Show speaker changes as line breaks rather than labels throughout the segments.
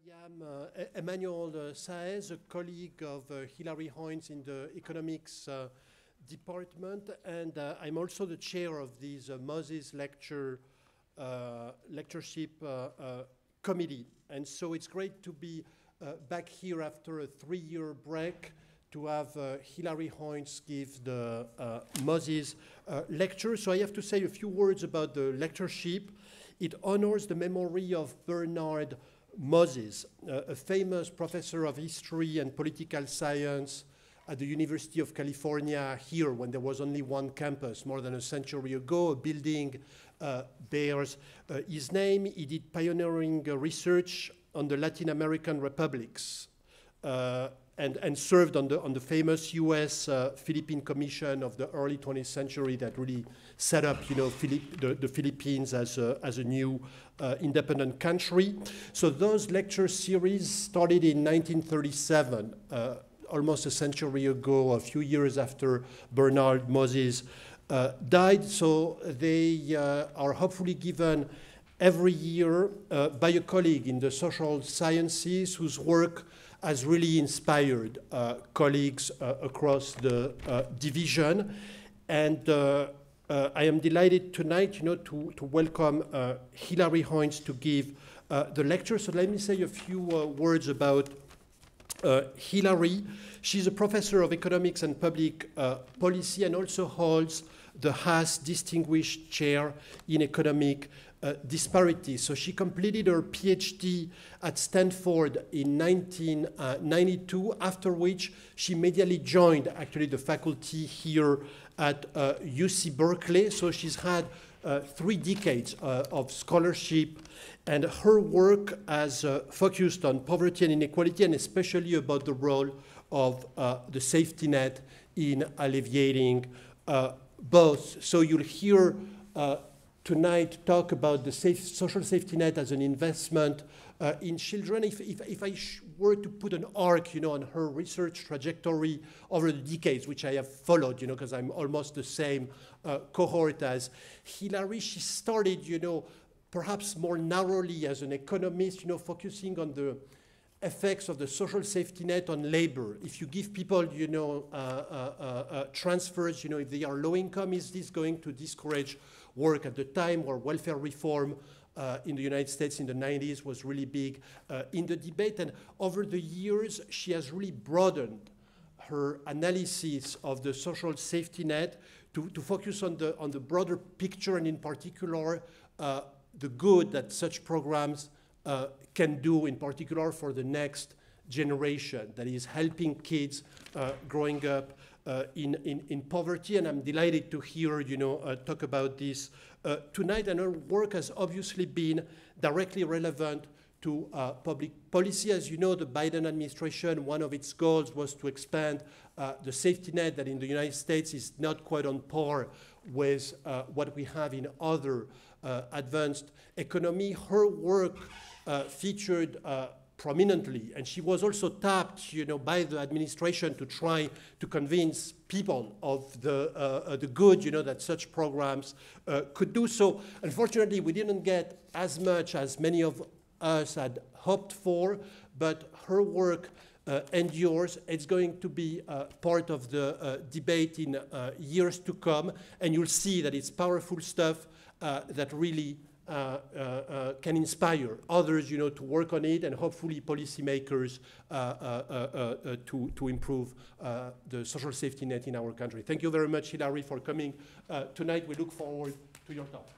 I am Emmanuel Saez, a colleague of Hilary Hoynes in the economics department, and I'm also the chair of this Moses lectureship committee. And so it's great to be back here after a 3-year break to have Hilary Hoynes give the Moses lecture. So I have to say a few words about the lectureship. It honors the memory of Bernard Moses, a famous professor of history and political science at the University of California here when there was only one campus more than a century ago. A building bears his name. He did pioneering research on the Latin American republics and served on the famous U.S. Philippine Commission of the early 20th century that really set up, the Philippines as a new independent country. So those lecture series started in 1937, almost a century ago, a few years after Bernard Moses died. So they are hopefully given every year by a colleague in the social sciences whose work has really inspired colleagues across the division. And I am delighted tonight, to welcome Hilary Hoynes to give the lecture. So let me say a few words about Hilary. She's a professor of economics and public policy and also holds the Haas Distinguished Chair in Economic Disparity. So she completed her PhD at Stanford in 1992, after which she immediately joined actually the faculty here at UC Berkeley. So she's had 3 decades of scholarship, and her work has focused on poverty and inequality, and especially about the role of the safety net in alleviating both. So you'll hear tonight talk about the social safety net as an investment in children. If I were to put an arc, on her research trajectory over the decades, which I have followed, because I'm almost the same cohort as Hilary, she started, perhaps more narrowly as an economist, focusing on the effects of the social safety net on labor. If you give people, transfers, if they are low income, is this going to discourage work? At the time where welfare reform in the United States in the 90s was really big in the debate. And over the years, she has really broadened her analysis of the social safety net to focus on the broader picture, and in particular, the good that such programs can do, in particular for the next generation, that is helping kids growing up in poverty. And I'm delighted to hear, talk about this tonight. And her work has obviously been directly relevant to public policy. As you know, the Biden administration, one of its goals was to expand the safety net that in the United States is not quite on par with what we have in other advanced economy. Her work featured prominently, and she was also tapped, by the administration to try to convince people of the good, that such programs could do. So, unfortunately, we didn't get as much as many of us had hoped for, but her work endures. It's going to be part of the debate in years to come, and you'll see that it's powerful stuff that really can inspire others, to work on it, and hopefully policymakers to improve the social safety net in our country. Thank you very much, Hilary, for coming tonight. We look forward to your talk.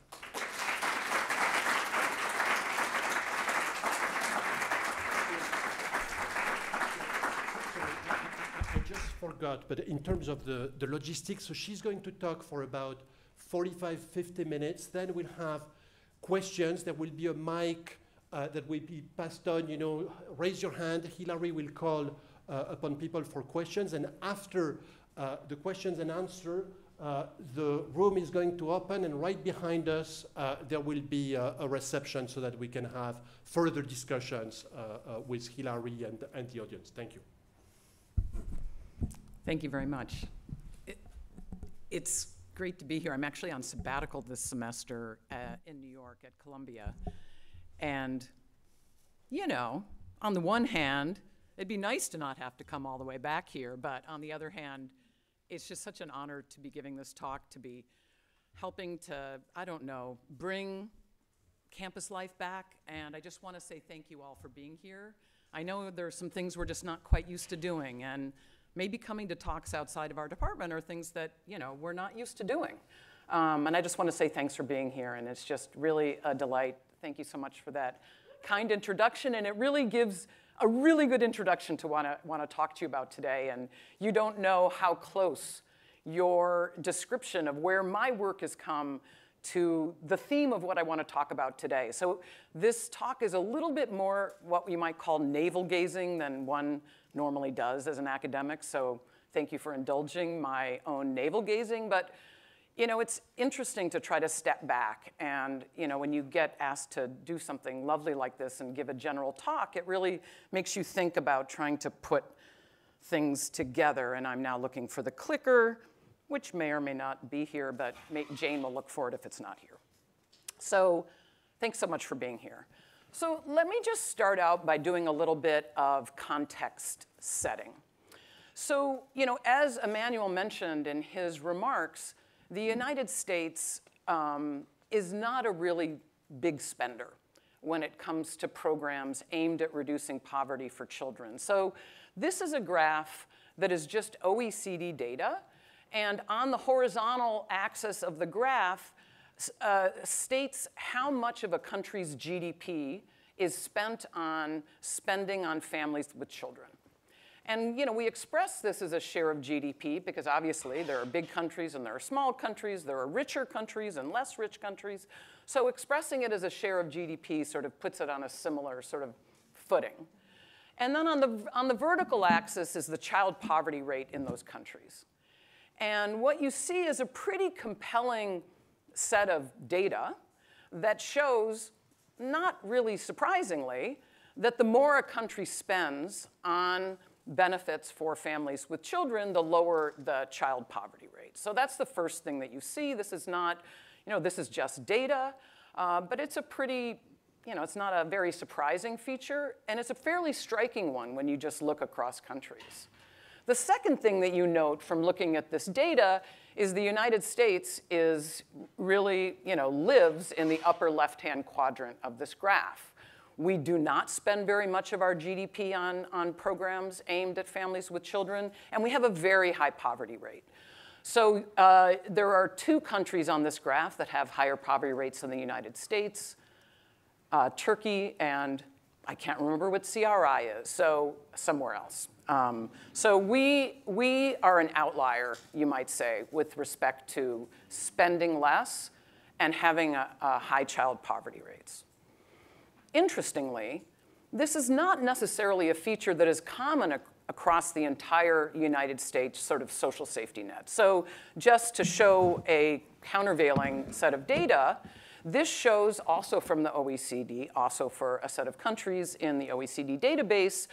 I just forgot, but in terms of the logistics, so she's going to talk for about 45-50 minutes. Then we'll have questions. There will be a mic that will be passed on. Raise your hand. Hilary will call upon people for questions. And after the questions and answer, the room is going to open. And right behind us, there will be a reception so that we can have further discussions with Hilary and the audience. Thank you.
Thank you very much. It's great to be here. I'm actually on sabbatical this semester in New York at Columbia. And, on the one hand, it'd be nice to not have to come all the way back here, but on the other hand, it's just such an honor to be giving this talk, to be helping to, I don't know, bring campus life back. And I just want to say thank you all for being here. I know there are some things we're just not quite used to doing, and maybe coming to talks outside of our department are things that, you know, we're not used to doing. And I just want to say thanks for being here, and it's just really a delight. Thank you so much for that kind introduction, and it really gives a really good introduction to want to talk to you about today. And you don't know how close your description of where my work has come to the theme of what I want to talk about today. So this talk is a little bit more what we might call navel-gazing than one normally does as an academic. So thank you for indulging my own navel-gazing. But you know, it's interesting to try to step back, and you know, when you get asked to do something lovely like this and give a general talk, it really makes you think about trying to put things together. And I'm now looking for the clicker, which may or may not be here, but Jane will look for it if it's not here. So thanks so much for being here. So let me just start out by doing a little bit of context setting. So, you know, as Emmanuel mentioned in his remarks, the United States is not a really big spender when it comes to programs aimed at reducing poverty for children. So this is a graph that is just OECD data. And on the horizontal axis of the graph states how much of a country's GDP is spent on spending on families with children. And you know, we express this as a share of GDP because obviously there are big countries and there are small countries, there are richer countries and less rich countries. So expressing it as a share of GDP sort of puts it on a similar sort of footing. And then on the vertical axis is the child poverty rate in those countries. And what you see is a pretty compelling set of data that shows, not really surprisingly, that the more a country spends on benefits for families with children, the lower the child poverty rate. So that's the first thing that you see. This is not, you know, this is just data, but it's a pretty, you know, it's not a very surprising feature, and it's a fairly striking one when you just look across countries. The second thing that you note from looking at this data is the United States is really, you know, lives in the upper left-hand quadrant of this graph. We do not spend very much of our GDP on programs aimed at families with children, and we have a very high poverty rate. So there are two countries on this graph that have higher poverty rates than the United States, Turkey, and I can't remember what CRI is, so somewhere else. So we are an outlier, you might say, with respect to spending less and having a high child poverty rates. Interestingly, this is not necessarily a feature that is common across the entire United States sort of social safety net. So just to show a countervailing set of data, this shows also from the OECD, also for a set of countries in the OECD database,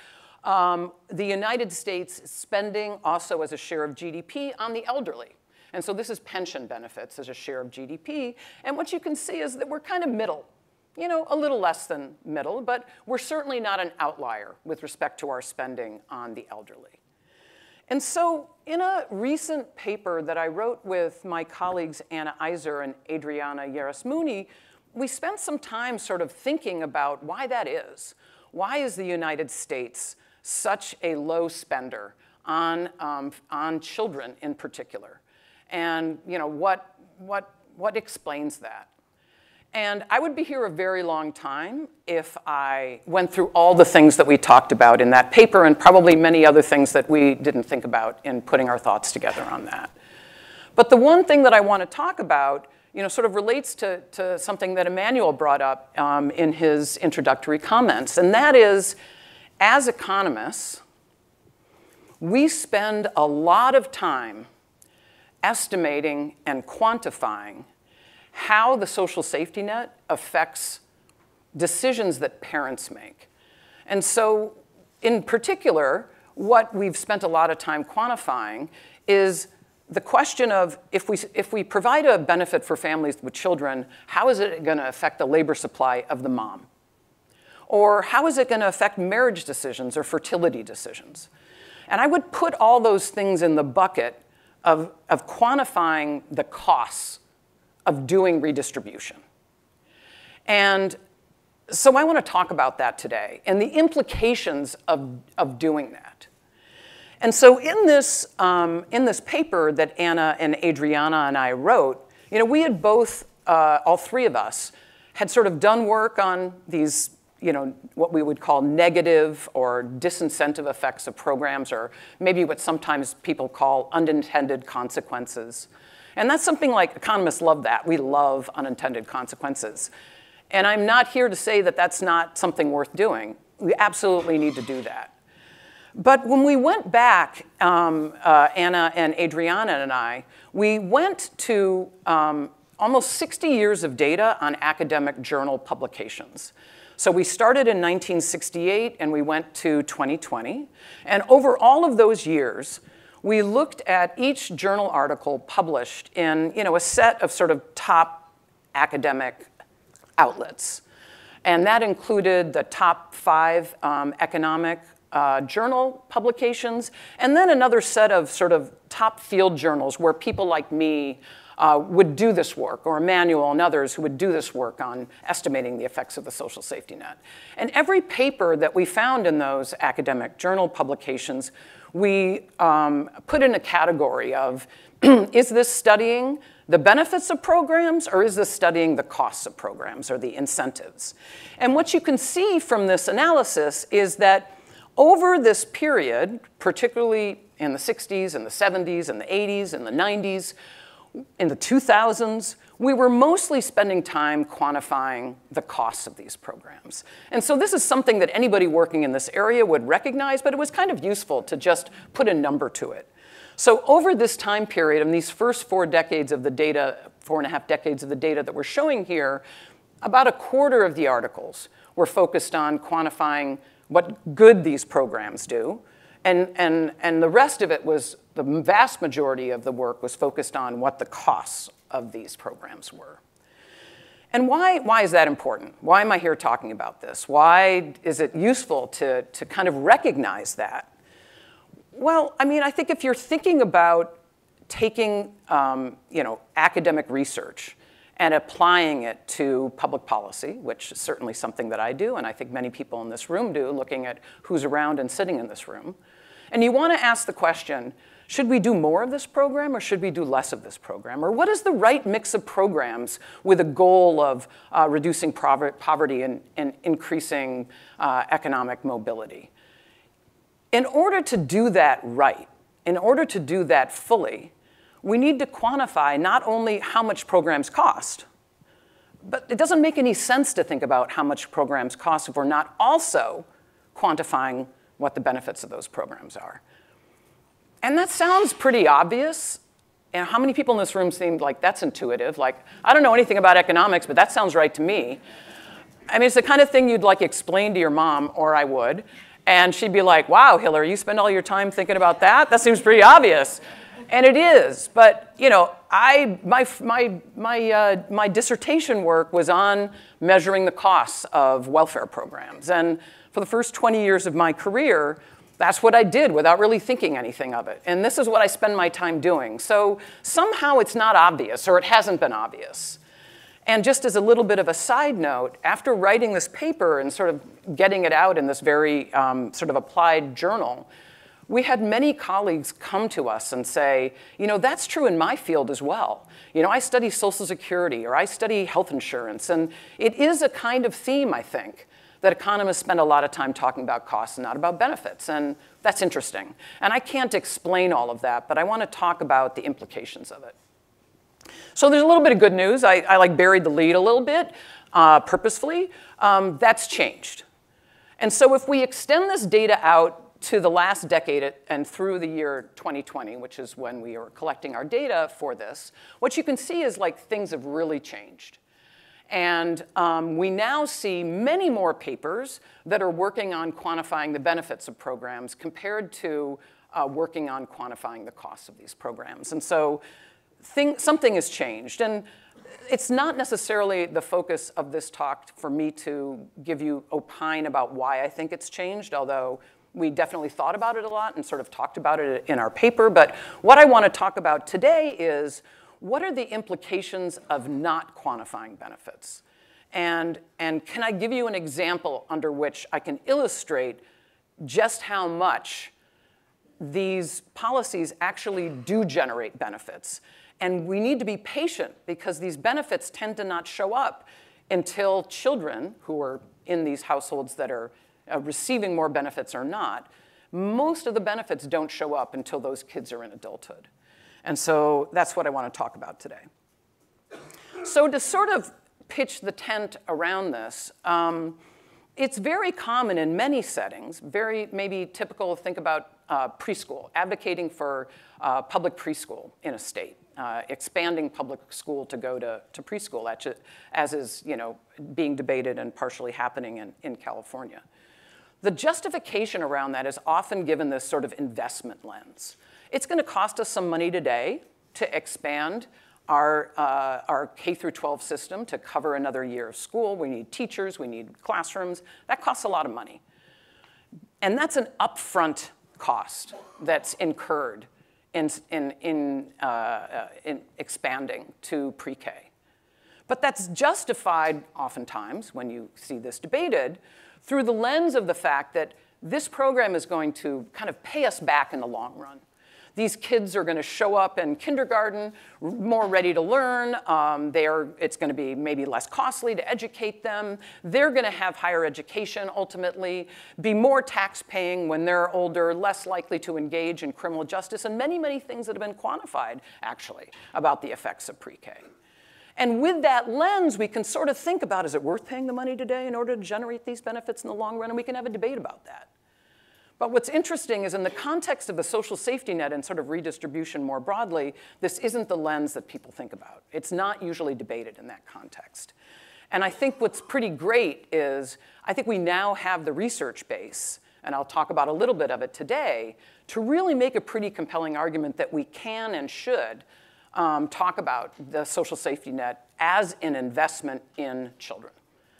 the United States spending also as a share of GDP on the elderly. And so this is pension benefits as a share of GDP. And what you can see is that we're kind of middle. You know, a little less than middle, but we're certainly not an outlier with respect to our spending on the elderly. And so in a recent paper that I wrote with my colleagues Anna Iser and Adriana Yarasmuni, we spent some time sort of thinking about why that is. Why is the United States such a low spender on children in particular? And you know, what explains that? And I would be here a very long time if I went through all the things that we talked about in that paper and probably many other things that we didn't think about in putting our thoughts together on that. But the one thing that I want to talk about, you know, sort of relates to something that Emmanuel brought up in his introductory comments, and that is, as economists, we spend a lot of time estimating and quantifying how the social safety net affects decisions that parents make. And so, in particular, what we've spent a lot of time quantifying is the question of if we provide a benefit for families with children, how is it going to affect the labor supply of the mom? Or how is it going to affect marriage decisions or fertility decisions? And I would put all those things in the bucket of quantifying the costs of doing redistribution. And so I want to talk about that today and the implications of doing that. And so in this paper that Anna and Adriana and I wrote, we had both, all three of us, had sort of done work on these, what we would call negative or disincentive effects of programs, or maybe what sometimes people call unintended consequences. And that's something like, economists love that. We love unintended consequences. And I'm not here to say that that's not something worth doing. We absolutely need to do that. But when we went back, Anna and Adriana and I, we went to almost 60 years of data on academic journal publications. So we started in 1968 and we went to 2020. And over all of those years, we looked at each journal article published in a set of sort of top academic outlets. And that included the top 5 economic journal publications, and then another set of sort of top field journals where people like me would do this work, or Emmanuel and others who would do this work on estimating the effects of the social safety net. And every paper that we found in those academic journal publications, we put in a category of, is this studying the benefits of programs, or is this studying the costs of programs, or the incentives? And what you can see from this analysis is that over this period, particularly in the 60s and the 70s and the 80s and the 90s, in the 2000s, we were mostly spending time quantifying the costs of these programs. And so this is something that anybody working in this area would recognize, but it was kind of useful to just put a number to it. So over this time period, in these first 4 decades of the data, 4.5 decades of the data that we're showing here, about a quarter of the articles were focused on quantifying what good these programs do. And the rest of it was, the vast majority of the work was focused on what the costs of these programs were. And why is that important? Why am I here talking about this? Why is it useful to kind of recognize that? Well, I mean, I think if you're thinking about taking academic research and applying it to public policy, which is certainly something that I do, and I think many people in this room do, looking at who's around and sitting in this room, and you want to ask the question, should we do more of this program or should we do less of this program? Or what is the right mix of programs with a goal of reducing poverty and increasing economic mobility? In order to do that right, in order to do that fully, we need to quantify not only how much programs cost, but it doesn't make any sense to think about how much programs cost if we're not also quantifying what the benefits of those programs are. And that sounds pretty obvious. And how many people in this room seem like that's intuitive? Like, I don't know anything about economics, but that sounds right to me. I mean, it's the kind of thing you'd like explain to your mom, or I would, and she'd be like, wow, Hillary, you spend all your time thinking about that? That seems pretty obvious. And it is, but my dissertation work was on measuring the costs of welfare programs. And for the first 20 years of my career, that's what I did without really thinking anything of it. And this is what I spend my time doing. So somehow it's not obvious, or it hasn't been obvious. And just as a little bit of a side note, after writing this paper and sort of getting it out in this very sort of applied journal, we had many colleagues come to us and say, that's true in my field as well. I study Social Security, or I study health insurance. And it is a kind of theme, I think, that economists spend a lot of time talking about costs and not about benefits. And that's interesting. And I can't explain all of that, but I want to talk about the implications of it. So there's a little bit of good news. I like buried the lead a little bit purposefully. That's changed. And so if we extend this data out to the last decade and through the year 2020, which is when we are collecting our data for this, what you can see is like things have really changed. And we now see many more papers that are working on quantifying the benefits of programs compared to working on quantifying the costs of these programs. And so something has changed. And it's not necessarily the focus of this talk for me to give you opine about why I think it's changed, although we definitely thought about it a lot and sort of talked about it in our paper. But what I want to talk about today is what are the implications of not quantifying benefits? And can I give you an example under which I can illustrate just how much these policies actually do generate benefits? And we need to be patient because these benefits tend to not show up until children who are in these households that are receiving more benefits or not, most of the benefits don't show up until those kids are in adulthood. And so that's what I want to talk about today. So to sort of pitch the tent around this, it's very common in many settings, very maybe typical, think about preschool, advocating for public preschool in a state, expanding public school to go to preschool, as is being debated and partially happening in California. The justification around that is often given this sort of investment lens. It's going to cost us some money today to expand our K through 12 system to cover another year of school. We need teachers, we need classrooms. That costs a lot of money. And that's an upfront cost that's incurred in expanding to pre-K. But that's justified oftentimes, when you see this debated, through the lens of the fact that this program is going to kind of pay us back in the long run. These kids are going to show up in kindergarten more ready to learn. It's going to be maybe less costly to educate them. They're going to have higher education ultimately, be more tax paying when they're older, less likely to engage in criminal justice, and many, many things that have been quantified, actually, about the effects of pre-K. And with that lens, we can sort of think about, is it worth paying the money today in order to generate these benefits in the long run? And we can have a debate about that. But what's interesting is in the context of the social safety net and sort of redistribution more broadly, this isn't the lens that people think about. It's not usually debated in that context. And I think what's pretty great is I think we now have the research base, and I'll talk about a little bit of it today, to really make a pretty compelling argument that we can and should talk about the social safety net as an investment in children.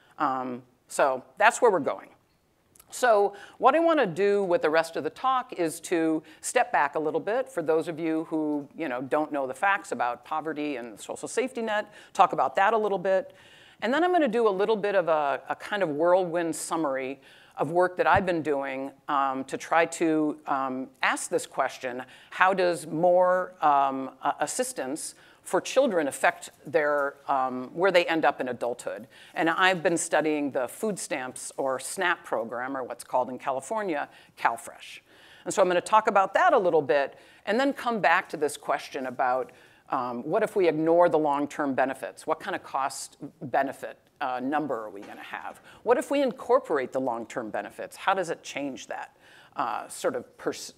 So that's where we're going. So what I want to do with the rest of the talk is to step back a little bit for those of you who don't know the facts about poverty and the social safety net, talk about that a little bit. And then I'm going to do a little bit of a kind of whirlwind summary of work that I've been doing to try to ask this question: how does more assistance for children affect their, where they end up in adulthood? And I've been studying the food stamps or SNAP program, or what's called in California, CalFresh. And so I'm going to talk about that a little bit and then come back to this question about what if we ignore the long-term benefits? What kind of cost-benefit number are we going to have? What if we incorporate the long-term benefits? How does it change that sort of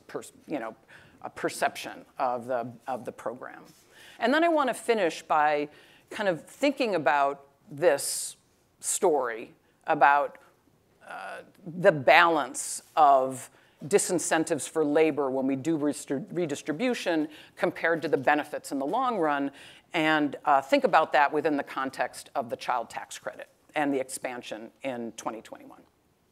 perception of the program? And then I want to finish by kind of thinking about this story, about the balance of disincentives for labor when we do redistribution compared to the benefits in the long run, and think about that within the context of the child tax credit and the expansion in 2021.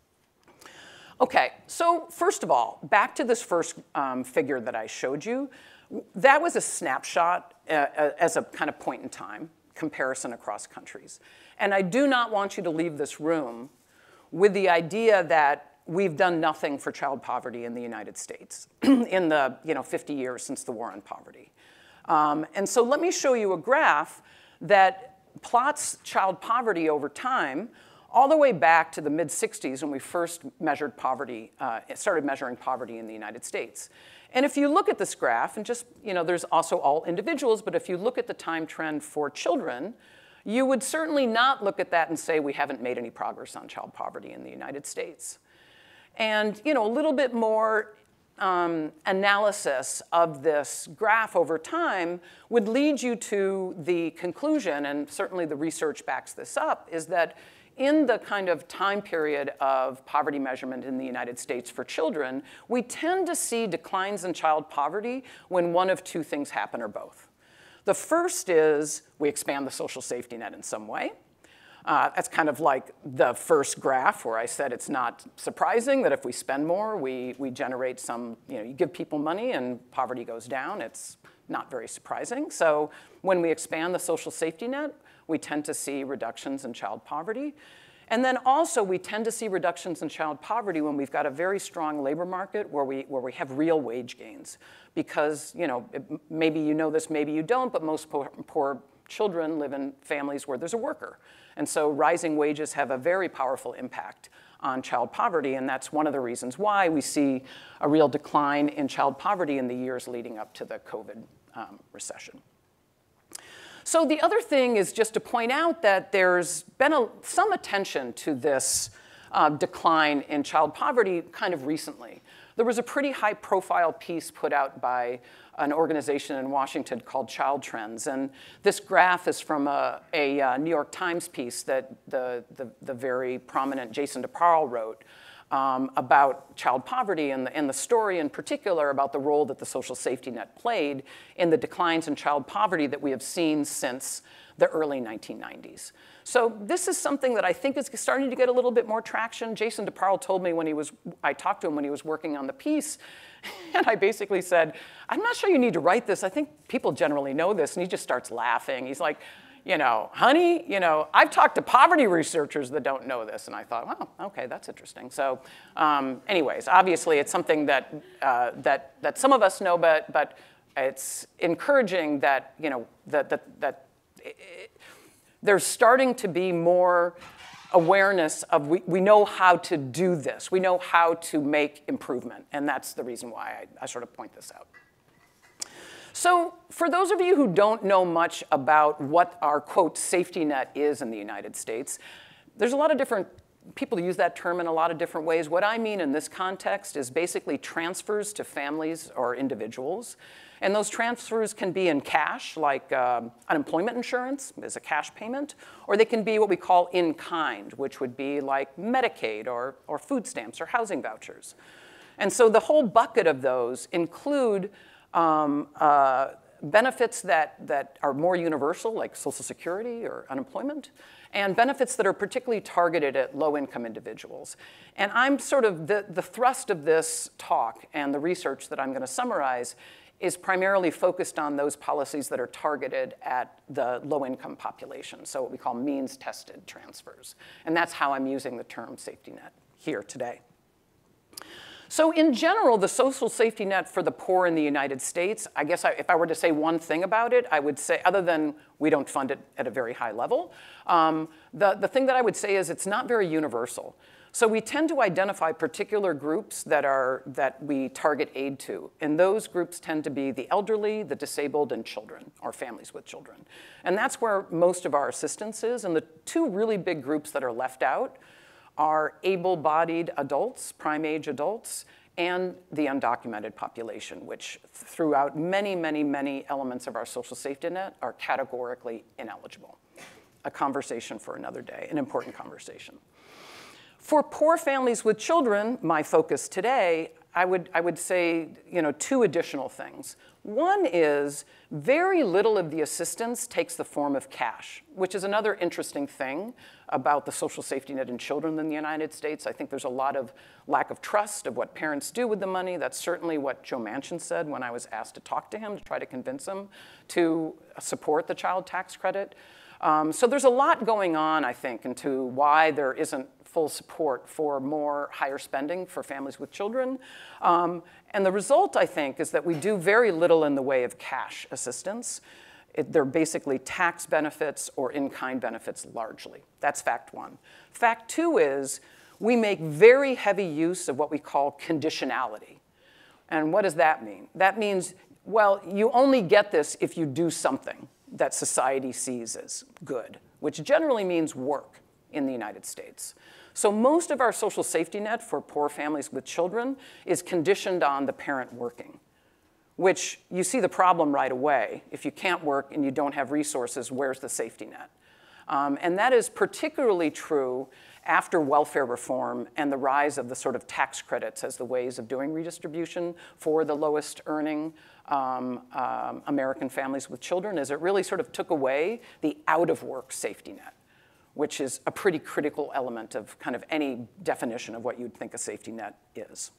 Okay, so first of all, back to this first figure that I showed you. That was a snapshot as a kind of point in time comparison across countries. And I do not want you to leave this room with the idea that we've done nothing for child poverty in the United States in the 50 years since the war on poverty. And so let me show you a graph that plots child poverty over time all the way back to the mid-60s when we first measured poverty, started measuring poverty in the United States. And if you look at this graph, and just, there's also all individuals, but if you look at the time trend for children, you would certainly not look at that and say we haven't made any progress on child poverty in the United States. And a little bit more analysis of this graph over time would lead you to the conclusion, and certainly the research backs this up, is that in the kind of time period of poverty measurement in the United States for children, we tend to see declines in child poverty when one of two things happen or both. The first is we expand the social safety net in some way. That's kind of like the first graph where I said it's not surprising that if we spend more, we generate some, you give people money and poverty goes down. It's not very surprising. So when we expand the social safety net, we tend to see reductions in child poverty. And then also we tend to see reductions in child poverty when we've got a very strong labor market where we have real wage gains. Because, maybe you know this, maybe you don't, but most poor children live in families where there's a worker. And so rising wages have a very powerful impact on child poverty, and that's one of the reasons why we see a real decline in child poverty in the years leading up to the COVID recession. So the other thing is just to point out that there's been some attention to this decline in child poverty kind of recently. There was a pretty high-profile piece put out by an organization in Washington called Child Trends. And this graph is from a New York Times piece that the very prominent Jason DeParle wrote about child poverty and the story in particular about the role that the social safety net played in the declines in child poverty that we have seen since the early 1990s. So this is something that I think is starting to get a little bit more traction. Jason DeParle told me I talked to him when he was working on the piece, and I basically said, I'm not sure you need to write this. I think people generally know this. And he just starts laughing. He's like, honey, I've talked to poverty researchers that don't know this. And I thought, wow, okay, that's interesting. So anyways, obviously it's something that some of us know, but it's encouraging that, that there's starting to be more awareness of we know how to do this. We know how to make improvement. And that's the reason why I sort of point this out. So for those of you who don't know much about what our, quote, safety net is in the United States, there's a lot of different people use that term in a lot of different ways. What I mean in this context is basically transfers to families or individuals. And those transfers can be in cash, like unemployment insurance is a cash payment, or they can be what we call in kind, which would be like Medicaid or food stamps or housing vouchers. And so the whole bucket of those include benefits that are more universal, like Social Security or unemployment, and benefits that are particularly targeted at low-income individuals. And I'm sort of, the thrust of this talk and the research that I'm going to summarize is primarily focused on those policies that are targeted at the low-income population, so what we call means-tested transfers. And that's how I'm using the term safety net here today. So in general, the social safety net for the poor in the United States, I guess if I were to say one thing about it, I would say, other than we don't fund it at a very high level, the thing that I would say is it's not very universal. So we tend to identify particular groups that we target aid to. And those groups tend to be the elderly, the disabled, and children, or families with children. And that's where most of our assistance is. And the two really big groups that are left out are able-bodied adults, prime-age adults, and the undocumented population, which throughout many, many, many elements of our social safety net are categorically ineligible. A conversation for another day, an important conversation. For poor families with children, my focus today, I would say two additional things. One is very little of the assistance takes the form of cash, which is another interesting thing about the social safety net in children in the United States. I think there's a lot of lack of trust of what parents do with the money. That's certainly what Joe Manchin said when I was asked to talk to him to try to convince him to support the child tax credit. So there's a lot going on, I think, into why there isn't full support for more higher spending for families with children. And the result, I think, is that we do very little in the way of cash assistance. They're basically tax benefits or in-kind benefits largely. That's fact one. Fact two is we make very heavy use of what we call conditionality. And what does that mean? That means, well, you only get this if you do something that society sees as good, which generally means work in the United States. So most of our social safety net for poor families with children is conditioned on the parent working, which you see the problem right away. If you can't work and you don't have resources, where's the safety net? And that is particularly true after welfare reform and the rise of the sort of tax credits as the ways of doing redistribution for the lowest earning American families with children, is it really sort of took away the out-of-work safety net, which is a pretty critical element of kind of any definition of what you'd think a safety net is.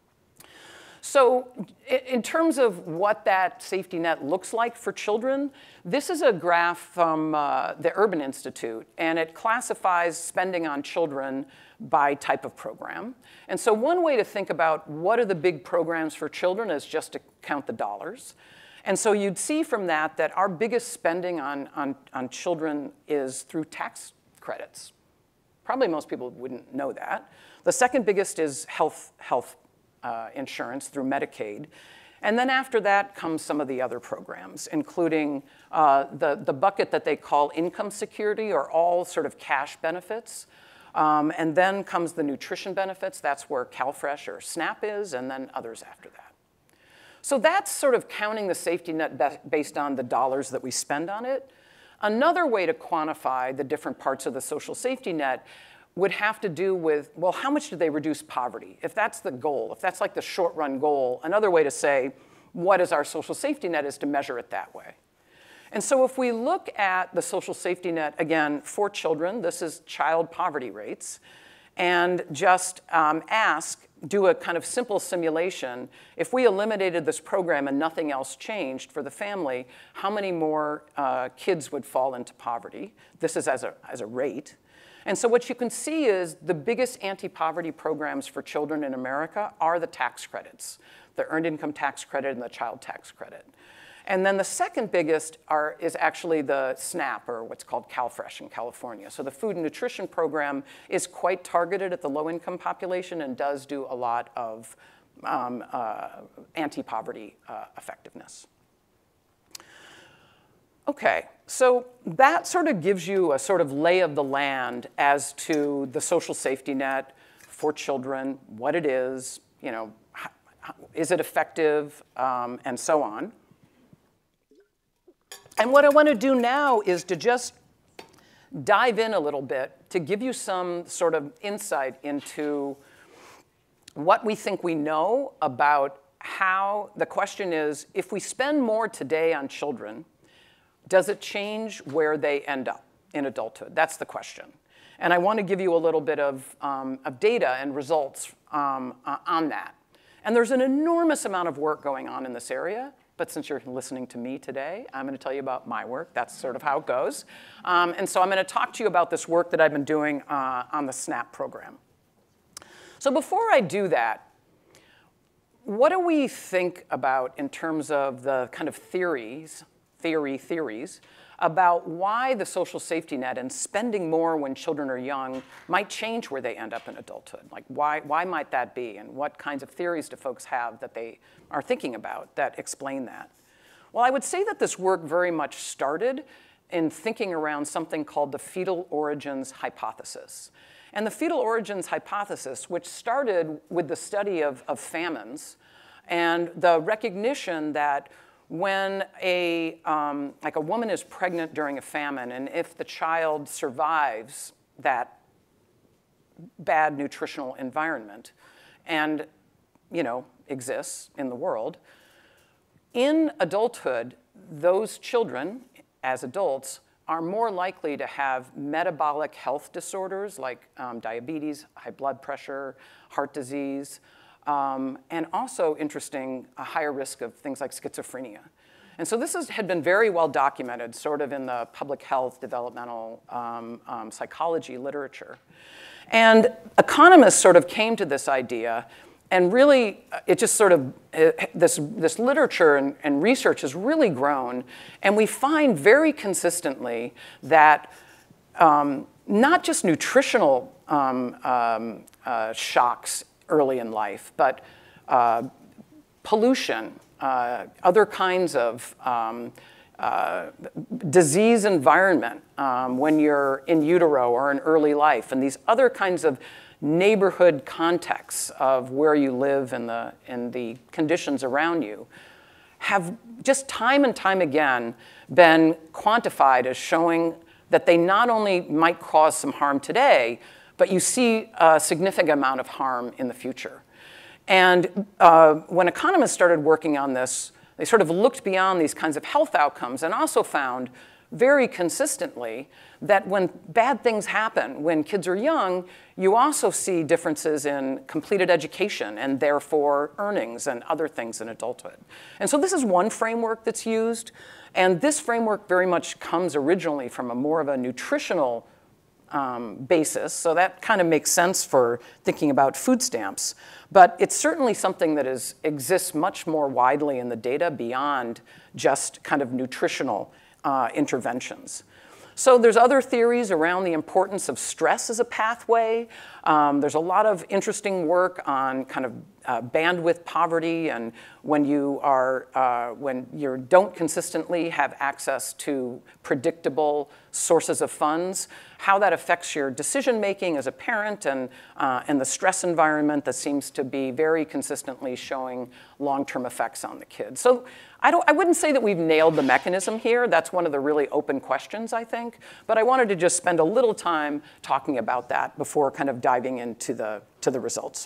So in terms of what that safety net looks like for children, this is a graph from the Urban Institute, and it classifies spending on children by type of program. And so one way to think about what are the big programs for children is just to count the dollars. And so you'd see from that that our biggest spending on children is through tax credits. Probably most people wouldn't know that. The second biggest is health insurance through Medicaid. And then after that comes some of the other programs, including the bucket that they call income security, or all sort of cash benefits. And then comes the nutrition benefits. That's where CalFresh or SNAP is, and then others after that. So that's sort of counting the safety net based on the dollars that we spend on it. Another way to quantify the different parts of the social safety net would have to do with, well, how much do they reduce poverty? If that's the goal, if that's like the short-run goal, another way to say, what is our social safety net, is to measure it that way. And so if we look at the social safety net, again, for children, this is child poverty rates, and just do a kind of simple simulation. If we eliminated this program and nothing else changed for the family, how many more kids would fall into poverty? This is as a rate. And so what you can see is the biggest anti-poverty programs for children in America are the tax credits, the Earned Income Tax Credit and the Child Tax Credit. And then the second biggest is actually the SNAP, or what's called CalFresh in California. So the food and nutrition program is quite targeted at the low-income population and does do a lot of anti-poverty effectiveness. Okay, so that sort of gives you a sort of lay of the land as to the social safety net for children, what it is, you know, is it effective, and so on. And what I want to do now is to just dive in a little bit to give you some sort of insight into what we think we know about how the question is, if we spend more today on children, does it change where they end up in adulthood? That's the question. And I want to give you a little bit of data and results on that. And there's an enormous amount of work going on in this area. But since you're listening to me today, I'm going to tell you about my work. That's sort of how it goes. And so I'm going to talk to you about this work that I've been doing on the SNAP program. So before I do that, what do we think about in terms of the kind of theories about why the social safety net and spending more when children are young might change where they end up in adulthood? Like, why might that be? And what kinds of theories do folks have that they are thinking about that explain that? Well, I would say that this work very much started in thinking around something called the fetal origins hypothesis. And the fetal origins hypothesis, which started with the study of famines and the recognition that when like a woman is pregnant during a famine, and if the child survives that bad nutritional environment and, you know, exists in the world, in adulthood, those children, as adults, are more likely to have metabolic health disorders like diabetes, high blood pressure, heart disease, and also, interesting, a higher risk of things like schizophrenia. And so this had been very well documented, sort of in the public health, developmental psychology literature. And economists sort of came to this idea, and really, it just sort of, this literature and research has really grown, and we find very consistently that not just nutritional shocks early in life, but pollution, other kinds of disease environment when you're in utero or in early life, and these other kinds of neighborhood contexts of where you live and the conditions around you have just time and time again been quantified as showing that they not only might cause some harm today, but you see a significant amount of harm in the future. And when economists started working on this, they sort of looked beyond these kinds of health outcomes and also found very consistently that when bad things happen, when kids are young, you also see differences in completed education and therefore earnings and other things in adulthood. And so this is one framework that's used. And this framework very much comes originally from a more of a nutritional basis. So that kind of makes sense for thinking about food stamps. But it's certainly something that exists much more widely in the data beyond just kind of nutritional interventions. So there's other theories around the importance of stress as a pathway. There's a lot of interesting work on kind of bandwidth poverty and when you don't consistently have access to predictable sources of funds, how that affects your decision making as a parent and the stress environment that seems to be very consistently showing long-term effects on the kids. So I wouldn't say that we've nailed the mechanism here. That's one of the really open questions, I think. But I wanted to just spend a little time talking about that before kind of diving into the results.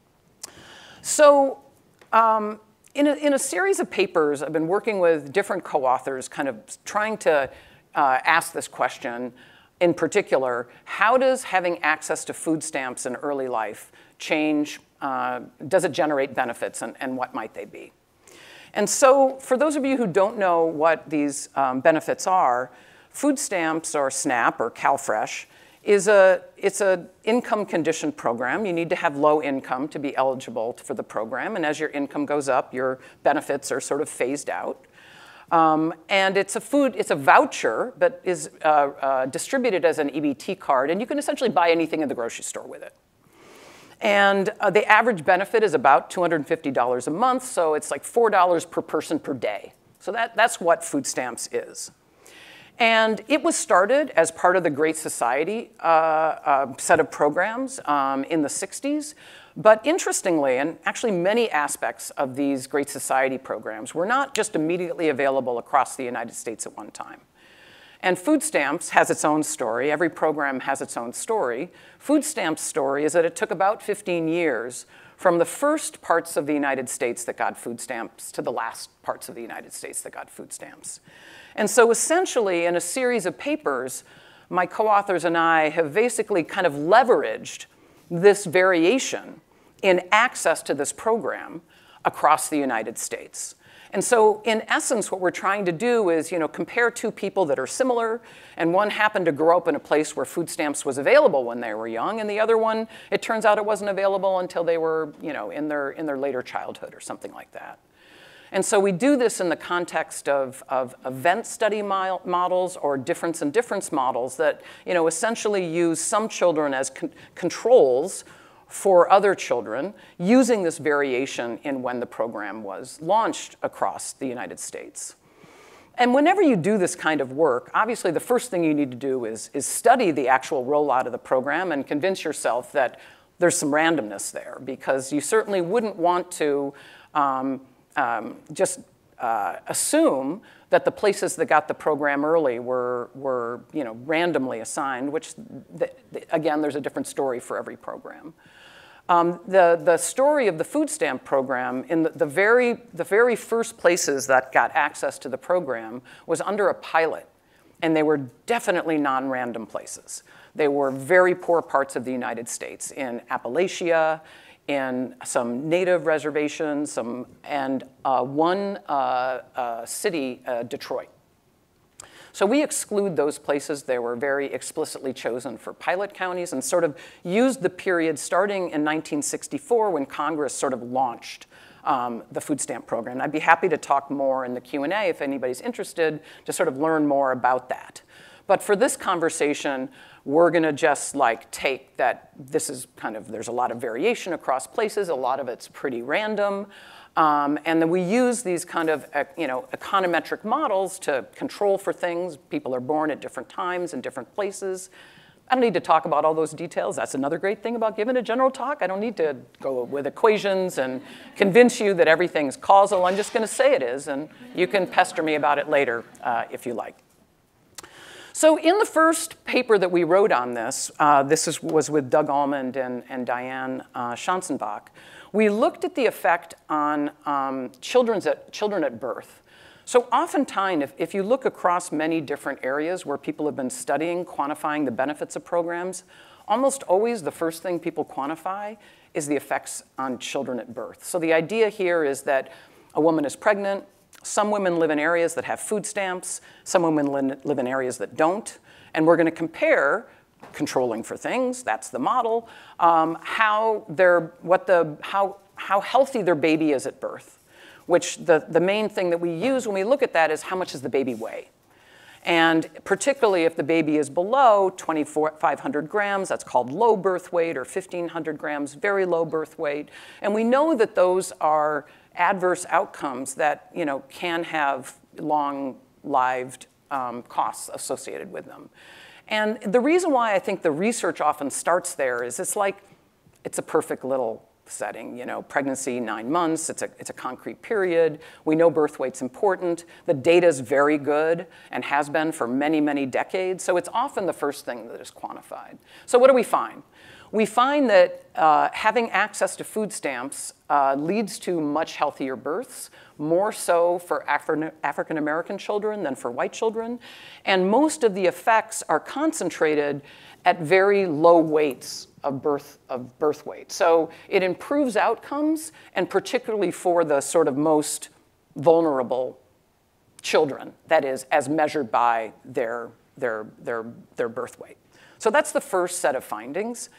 So in a series of papers, I've been working with different co-authors kind of trying to ask this question. In particular, how does having access to food stamps in early life change? Does it generate benefits, and what might they be? And so for those of you who don't know what these benefits are, food stamps, or SNAP, or CalFresh, it's an income conditioned program. You need to have low income to be eligible for the program. And as your income goes up, your benefits are sort of phased out. And it's a voucher, but is distributed as an EBT card. And you can essentially buy anything in the grocery store with it. And the average benefit is about $250 a month. So it's like $4 per person per day. So that's what food stamps is. And it was started as part of the Great Society set of programs in the 60s. But interestingly, and actually many aspects of these Great Society programs were not just immediately available across the United States at one time. And food stamps has its own story. Every program has its own story. Food stamps' story is that it took about 15 years from the first parts of the United States that got food stamps to the last parts of the United States that got food stamps. And so essentially, in a series of papers, my co-authors and I have basically kind of leveraged this variation in access to this program across the United States. And so in essence, what we're trying to do is compare two people that are similar, and one happened to grow up in a place where food stamps was available when they were young, and the other one, it turns out it wasn't available until they were in their later childhood or something like that. And so we do this in the context of event study models or difference in difference models that essentially use some children as controls for other children, using this variation in when the program was launched across the United States. And whenever you do this kind of work, obviously the first thing you need to do is study the actual rollout of the program and convince yourself that there's some randomness there, because you certainly wouldn't want to just assume that the places that got the program early were randomly assigned, which, again, there's a different story for every program. The story of the food stamp program, in the very first places that got access to the program was under a pilot, and they were definitely non-random places. They were very poor parts of the United States, in Appalachia, in some native reservations, and one city, Detroit. So we exclude those places. They were very explicitly chosen for pilot counties and sort of used the period starting in 1964 when Congress sort of launched the food stamp program. I'd be happy to talk more in the Q&A if anybody's interested to sort of learn more about that. But for this conversation, we're going to just take that this is there's a lot of variation across places. A lot of it's pretty random. And then we use these kind of econometric models to control for things. People are born at different times in different places. I don't need to talk about all those details. That's another great thing about giving a general talk. I don't need to go with equations and convince you that everything's causal. I'm just going to say it is, and you can pester me about it later if you like. So in the first paper that we wrote on this, was with Doug Almond and Diane Schanzenbach, we looked at the effect on children at birth. So oftentimes, if you look across many different areas where people have been studying, quantifying the benefits of programs, almost always the first thing people quantify is the effects on children at birth. So the idea here is that a woman is pregnant. Some women live in areas that have food stamps. Some women live in areas that don't. And we're going to compare, controlling for things, that's the model, how healthy their baby is at birth, which the main thing that we use when we look at that is how much does the baby weigh? And particularly if the baby is below 2,500 grams, that's called low birth weight, or 1,500 grams, very low birth weight. And we know that those are adverse outcomes that can have long-lived costs associated with them. And the reason why I think the research often starts there is it's a perfect little setting. Pregnancy, 9 months, it's a concrete period. We know birth weight's important. The data is very good and has been for many, many decades. So it's often the first thing that is quantified. So what do we find? We find that having access to food stamps leads to much healthier births, more so for African American children than for white children. And most of the effects are concentrated at very low weights of birth weight. So it improves outcomes, and particularly for the sort of most vulnerable children, that is, as measured by their birth weight. So that's the first set of findings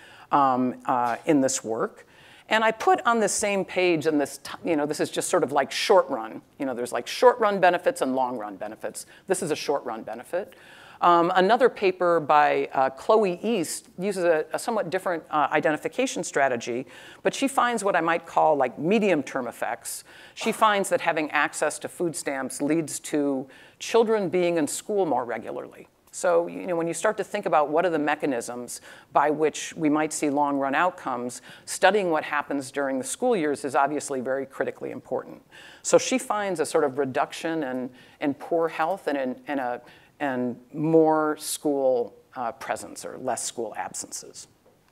in this work. And I put on the same page, and this is just sort of like short run. There's like short run benefits and long run benefits. This is a short run benefit. Another paper by Chloe East uses a somewhat different identification strategy, but she finds what I might call like medium-term effects. She finds that having access to food stamps leads to children being in school more regularly. So when you start to think about what are the mechanisms by which we might see long-run outcomes, studying what happens during the school years is obviously very critically important. So she finds a sort of reduction in poor health and more school presence or less school absences.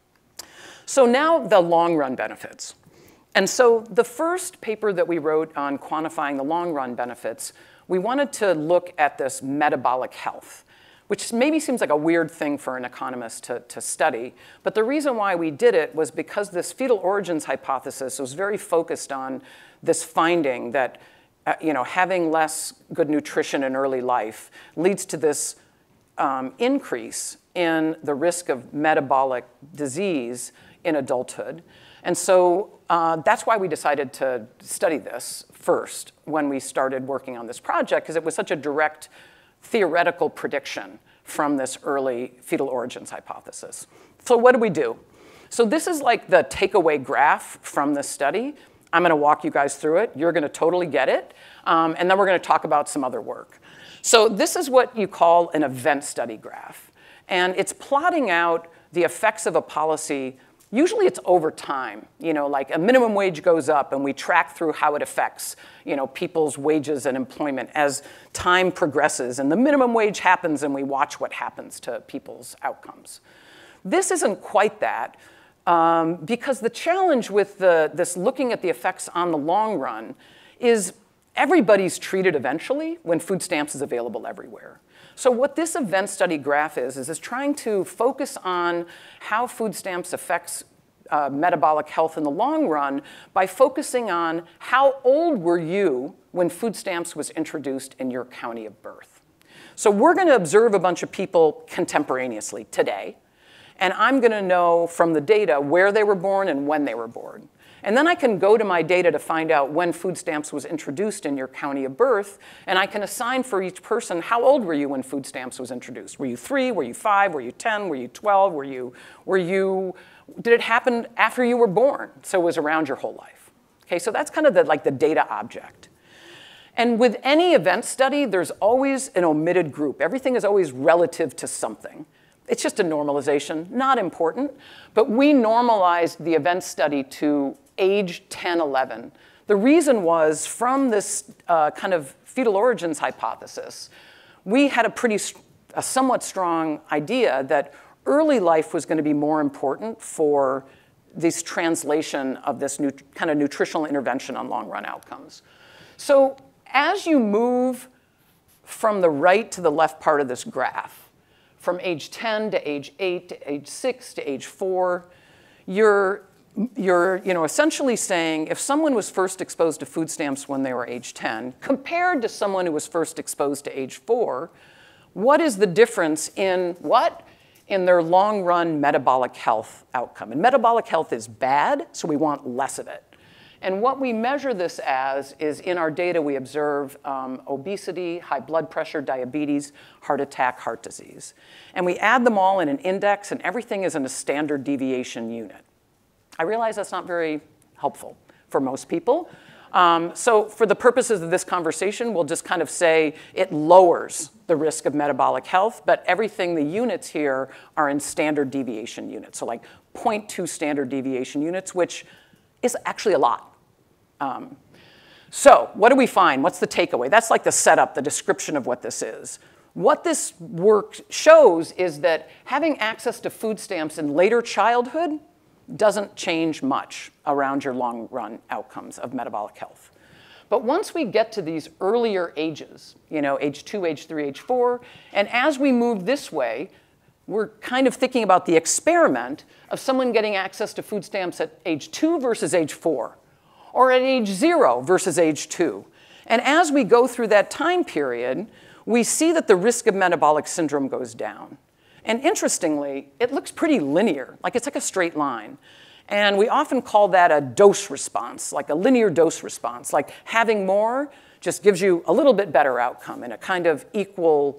So now the long-run benefits. And so the first paper that we wrote on quantifying the long-run benefits, we wanted to look at this metabolic health, which maybe seems like a weird thing for an economist to study. But the reason why we did it was because this fetal origins hypothesis was very focused on this finding that having less good nutrition in early life leads to this increase in the risk of metabolic disease in adulthood. And so that's why we decided to study this first when we started working on this project, because it was such a direct theoretical prediction from this early fetal origins hypothesis. So what do we do? So this is like the takeaway graph from this study. I'm going to walk you guys through it. You're going to totally get it. And then we're going to talk about some other work. So this is what you call an event study graph. And it's plotting out the effects of a policy. Usually it's over time. Like a minimum wage goes up, and we track through how it affects people's wages and employment as time progresses. And the minimum wage happens, and we watch what happens to people's outcomes. This isn't quite that. Because the challenge with this looking at the effects on the long run is everybody's treated eventually when food stamps is available everywhere. So what this event study graph is trying to focus on how food stamps affects metabolic health in the long run by focusing on how old were you when food stamps was introduced in your county of birth. So we're going to observe a bunch of people contemporaneously today. And I'm going to know from the data where they were born and when they were born. And then I can go to my data to find out when food stamps was introduced in your county of birth, and I can assign for each person, how old were you when food stamps was introduced? Were you 3? Were you 5? Were you 10? Were you 12? Did it happen after you were born? So it was around your whole life. Okay, so that's kind of the data object. And with any event study, there's always an omitted group. Everything is always relative to something. It's just a normalization, not important. But we normalized the event study to age 10, 11. The reason was from this kind of fetal origins hypothesis, we had a pretty a somewhat strong idea that early life was going to be more important for this translation of this kind of nutritional intervention on long-run outcomes. So as you move from the right to the left part of this graph, from age 10 to age 8 to age 6 to age 4, you're essentially saying if someone was first exposed to food stamps when they were age 10, compared to someone who was first exposed to age 4, what is the difference in what? In their long-run metabolic health outcome. And metabolic health is bad, so we want less of it. And what we measure this as is in our data we observe obesity, high blood pressure, diabetes, heart attack, heart disease. And we add them all in an index, and everything is in a standard deviation unit. I realize that's not very helpful for most people. So for the purposes of this conversation, we'll just kind of say it lowers the risk of metabolic health, but everything, the units here are in standard deviation units. So like 0.2 standard deviation units, which is actually a lot. So what do we find? What's the takeaway? That's like the setup, the description of what this is. What this work shows is that having access to food stamps in later childhood doesn't change much around your long-run outcomes of metabolic health. But once we get to these earlier ages, age 2, age 3, age 4, and as we move this way, we're kind of thinking about the experiment of someone getting access to food stamps at age 2 versus age 4, or at age 0 versus age 2. And as we go through that time period, we see that the risk of metabolic syndrome goes down. And interestingly, it looks pretty linear, like it's like a straight line. And we often call that a dose response, like a linear dose response. Like having more just gives you a little bit better outcome in a kind of equal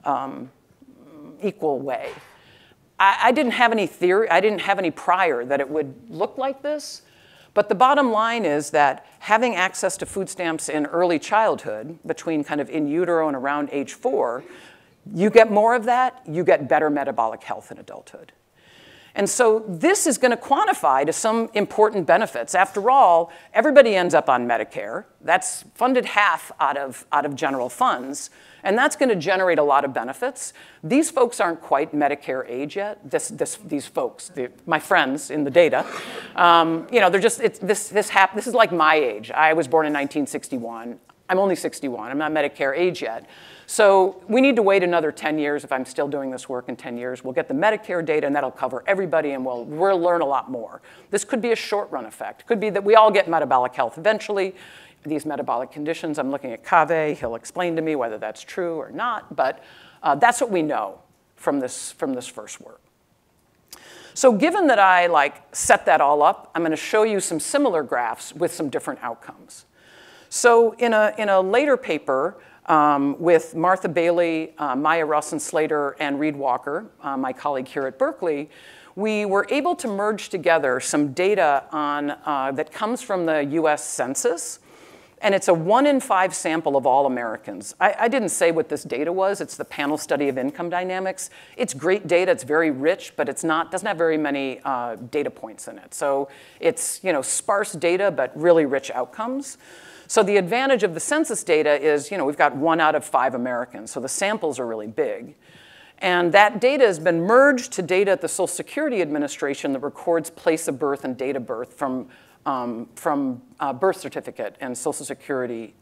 way. I didn't have any theory, I didn't have any prior that it would look like this. But the bottom line is that having access to food stamps in early childhood, between kind of in utero and around age 4, you get more of that, you get better metabolic health in adulthood. And so this is going to quantify to some important benefits. After all, everybody ends up on Medicare. That's funded half out of general funds. And that's going to generate a lot of benefits. These folks aren't quite Medicare age yet. These folks, my friends in the data, they're just, this is like my age. I was born in 1961. I'm only 61. I'm not Medicare age yet. So we need to wait another 10 years. If I'm still doing this work in 10 years, we'll get the Medicare data, and that'll cover everybody, and we'll learn a lot more. This could be a short-run effect. It could be that we all get metabolic health eventually. These metabolic conditions, I'm looking at Kaveh. He'll explain to me whether that's true or not. But that's what we know from this first work. So given that I set that all up, I'm going to show you some similar graphs with some different outcomes. So in a later paper, with Martha Bailey, Maya Russen-Slater, and Reed Walker, my colleague here at Berkeley, we were able to merge together some data that comes from the US Census. And it's a 1 in 5 sample of all Americans. I didn't say what this data was. It's the panel study of income dynamics. It's great data. It's very rich, but doesn't have very many data points in it. So it's sparse data, but really rich outcomes. So the advantage of the census data is, we've got 1 out of 5 Americans, so the samples are really big. And that data has been merged to data at the Social Security Administration that records place of birth and date of birth from birth certificate and Social Security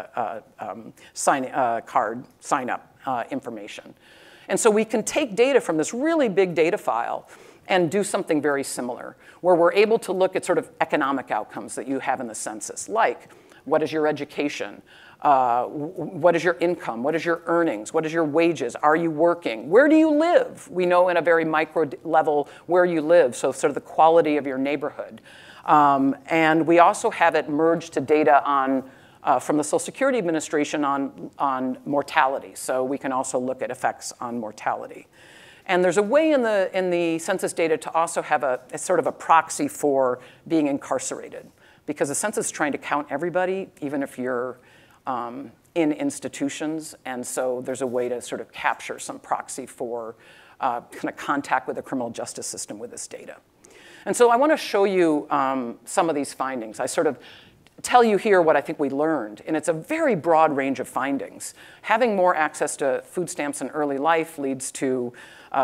sign-up information. And so we can take data from this really big data file and do something very similar, where we're able to look at sort of economic outcomes that you have in the census, like what is your education? What is your income? What is your earnings? What is your wages? Are you working? Where do you live? We know in a very micro level where you live, so sort of the quality of your neighborhood. And we also have it merged to data from the Social Security Administration on mortality. So we can also look at effects on mortality. And there's a way in the census data to also have a sort of a proxy for being incarcerated, because the census is trying to count everybody, even if you're in institutions. And so there's a way to sort of capture some proxy for kind of contact with the criminal justice system with this data. And so I want to show you some of these findings. I sort of tell you here what I think we learned, and it's a very broad range of findings. Having more access to food stamps in early life leads to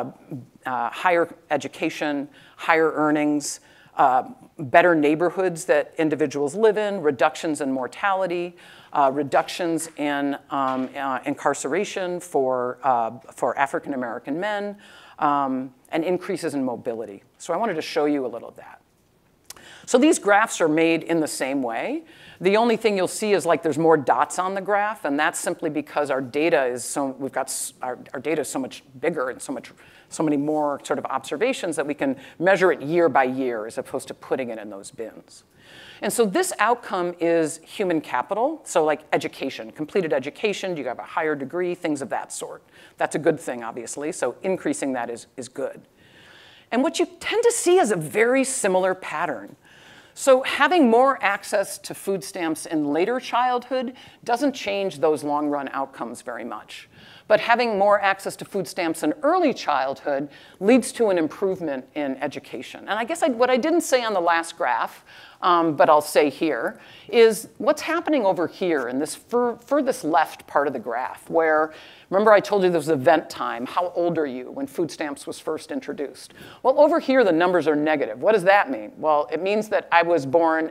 higher education, higher earnings, better neighborhoods that individuals live in, reductions in mortality, reductions in incarceration for African American men, and increases in mobility. So I wanted to show you a little of that. So these graphs are made in the same way. The only thing you'll see is like there's more dots on the graph, and that's simply because our data is so, we've got, our data is so much bigger and so many more sort of observations that we can measure it year by year as opposed to putting it in those bins. And so this outcome is human capital, so like education, completed education, you have a higher degree, things of that sort. That's a good thing, obviously, so increasing that is good. And what you tend to see is a very similar pattern. So having more access to food stamps in later childhood doesn't change those long-run outcomes very much. But having more access to food stamps in early childhood leads to an improvement in education. And I guess what I didn't say on the last graph, but I'll say here, is what's happening over here in this furthest left part of the graph, where, remember I told you there was event time, how old are you when food stamps was first introduced? Well, over here the numbers are negative. What does that mean? Well, it means that I was born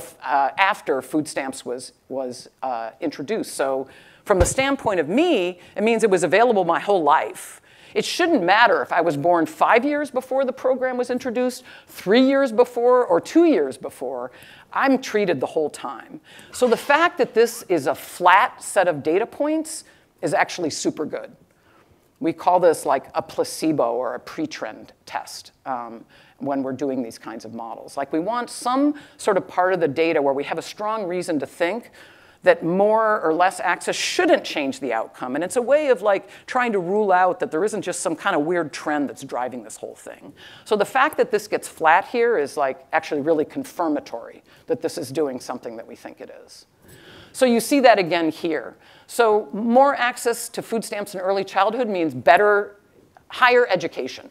after food stamps was introduced. So from the standpoint of me, it means it was available my whole life. It shouldn't matter if I was born 5 years before the program was introduced, 3 years before, or 2 years before. I'm treated the whole time. So the fact that this is a flat set of data points is actually super good. We call this like a placebo or a pre-trend test when we're doing these kinds of models. Like we want some sort of part of the data where we have a strong reason to think that more or less access shouldn't change the outcome. And it's a way of like trying to rule out that there isn't just some kind of weird trend that's driving this whole thing. So the fact that this gets flat here is like actually really confirmatory that this is doing something that we think it is. So you see that again here. So more access to food stamps in early childhood means higher education.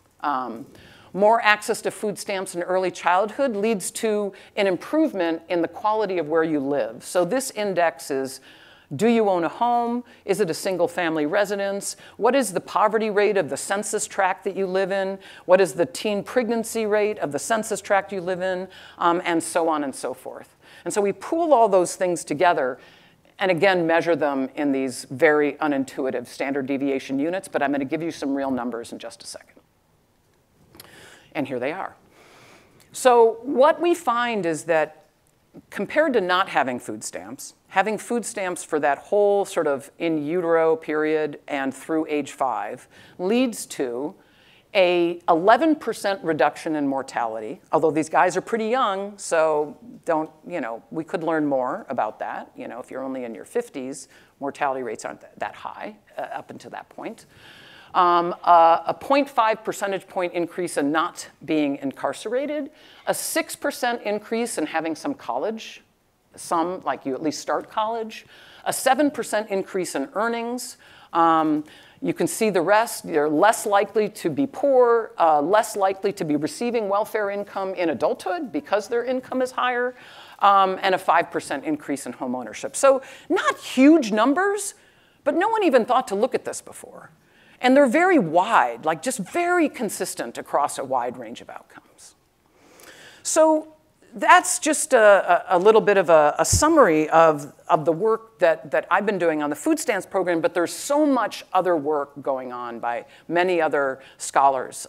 More access to food stamps in early childhood leads to an improvement in the quality of where you live. So this index is, do you own a home? Is it a single family residence? What is the poverty rate of the census tract that you live in? What is the teen pregnancy rate of the census tract you live in? And so on and so forth. And so we pool all those things together and again measure them in these very unintuitive standard deviation units, but I'm going to give you some real numbers in just a second. And here they are. So what we find is that compared to not having food stamps for that whole sort of in utero period and through age 5 leads to a 11% reduction in mortality, although these guys are pretty young, so we could learn more about that. If you're only in your 50s, mortality rates aren't that high up until that point. A 0.5 percentage point increase in not being incarcerated, a 6% increase in having some college, like you at least start college, a 7% increase in earnings. You can see the rest. You're less likely to be poor, less likely to be receiving welfare income in adulthood because their income is higher, and a 5% increase in home ownership. So not huge numbers, but no one even thought to look at this before. And they're very wide, like just very consistent across a wide range of outcomes. So that's just a little bit of a summary of the work that I've been doing on the food stamps program, but there's so much other work going on by many other scholars.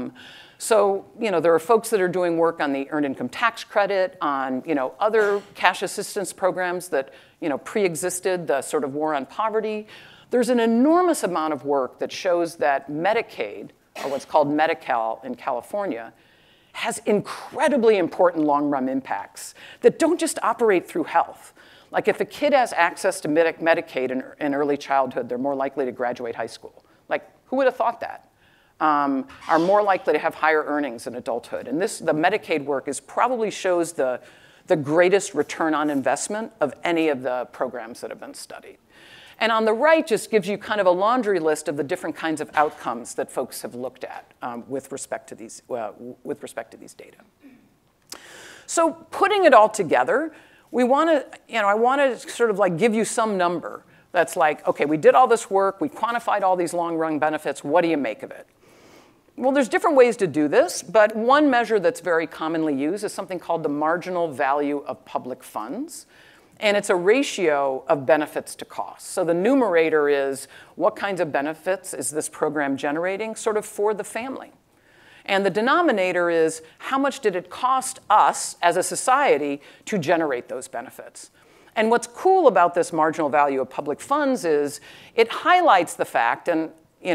So there are folks that are doing work on the earned income tax credit, on other cash assistance programs that pre-existed the sort of war on poverty. There's an enormous amount of work that shows that Medicaid, or what's called Medi-Cal in California, has incredibly important long-run impacts that don't just operate through health. Like if a kid has access to Medicaid in early childhood, they're more likely to graduate high school. Like, who would have thought that? Are more likely to have higher earnings in adulthood. And the Medicaid work probably shows the greatest return on investment of any of the programs that have been studied. And on the right just gives you kind of a laundry list of the different kinds of outcomes that folks have looked at with respect to these data. So putting it all together, we want to, I want to sort of like give you some number that's like, okay, we did all this work, we quantified all these long-run benefits, what do you make of it? Well, there's different ways to do this, but one measure that's very commonly used is something called the marginal value of public funds. And it's a ratio of benefits to costs. So the numerator is what kinds of benefits is this program generating sort of for the family. And the denominator is how much did it cost us as a society to generate those benefits. And what's cool about this marginal value of public funds is it highlights the fact, and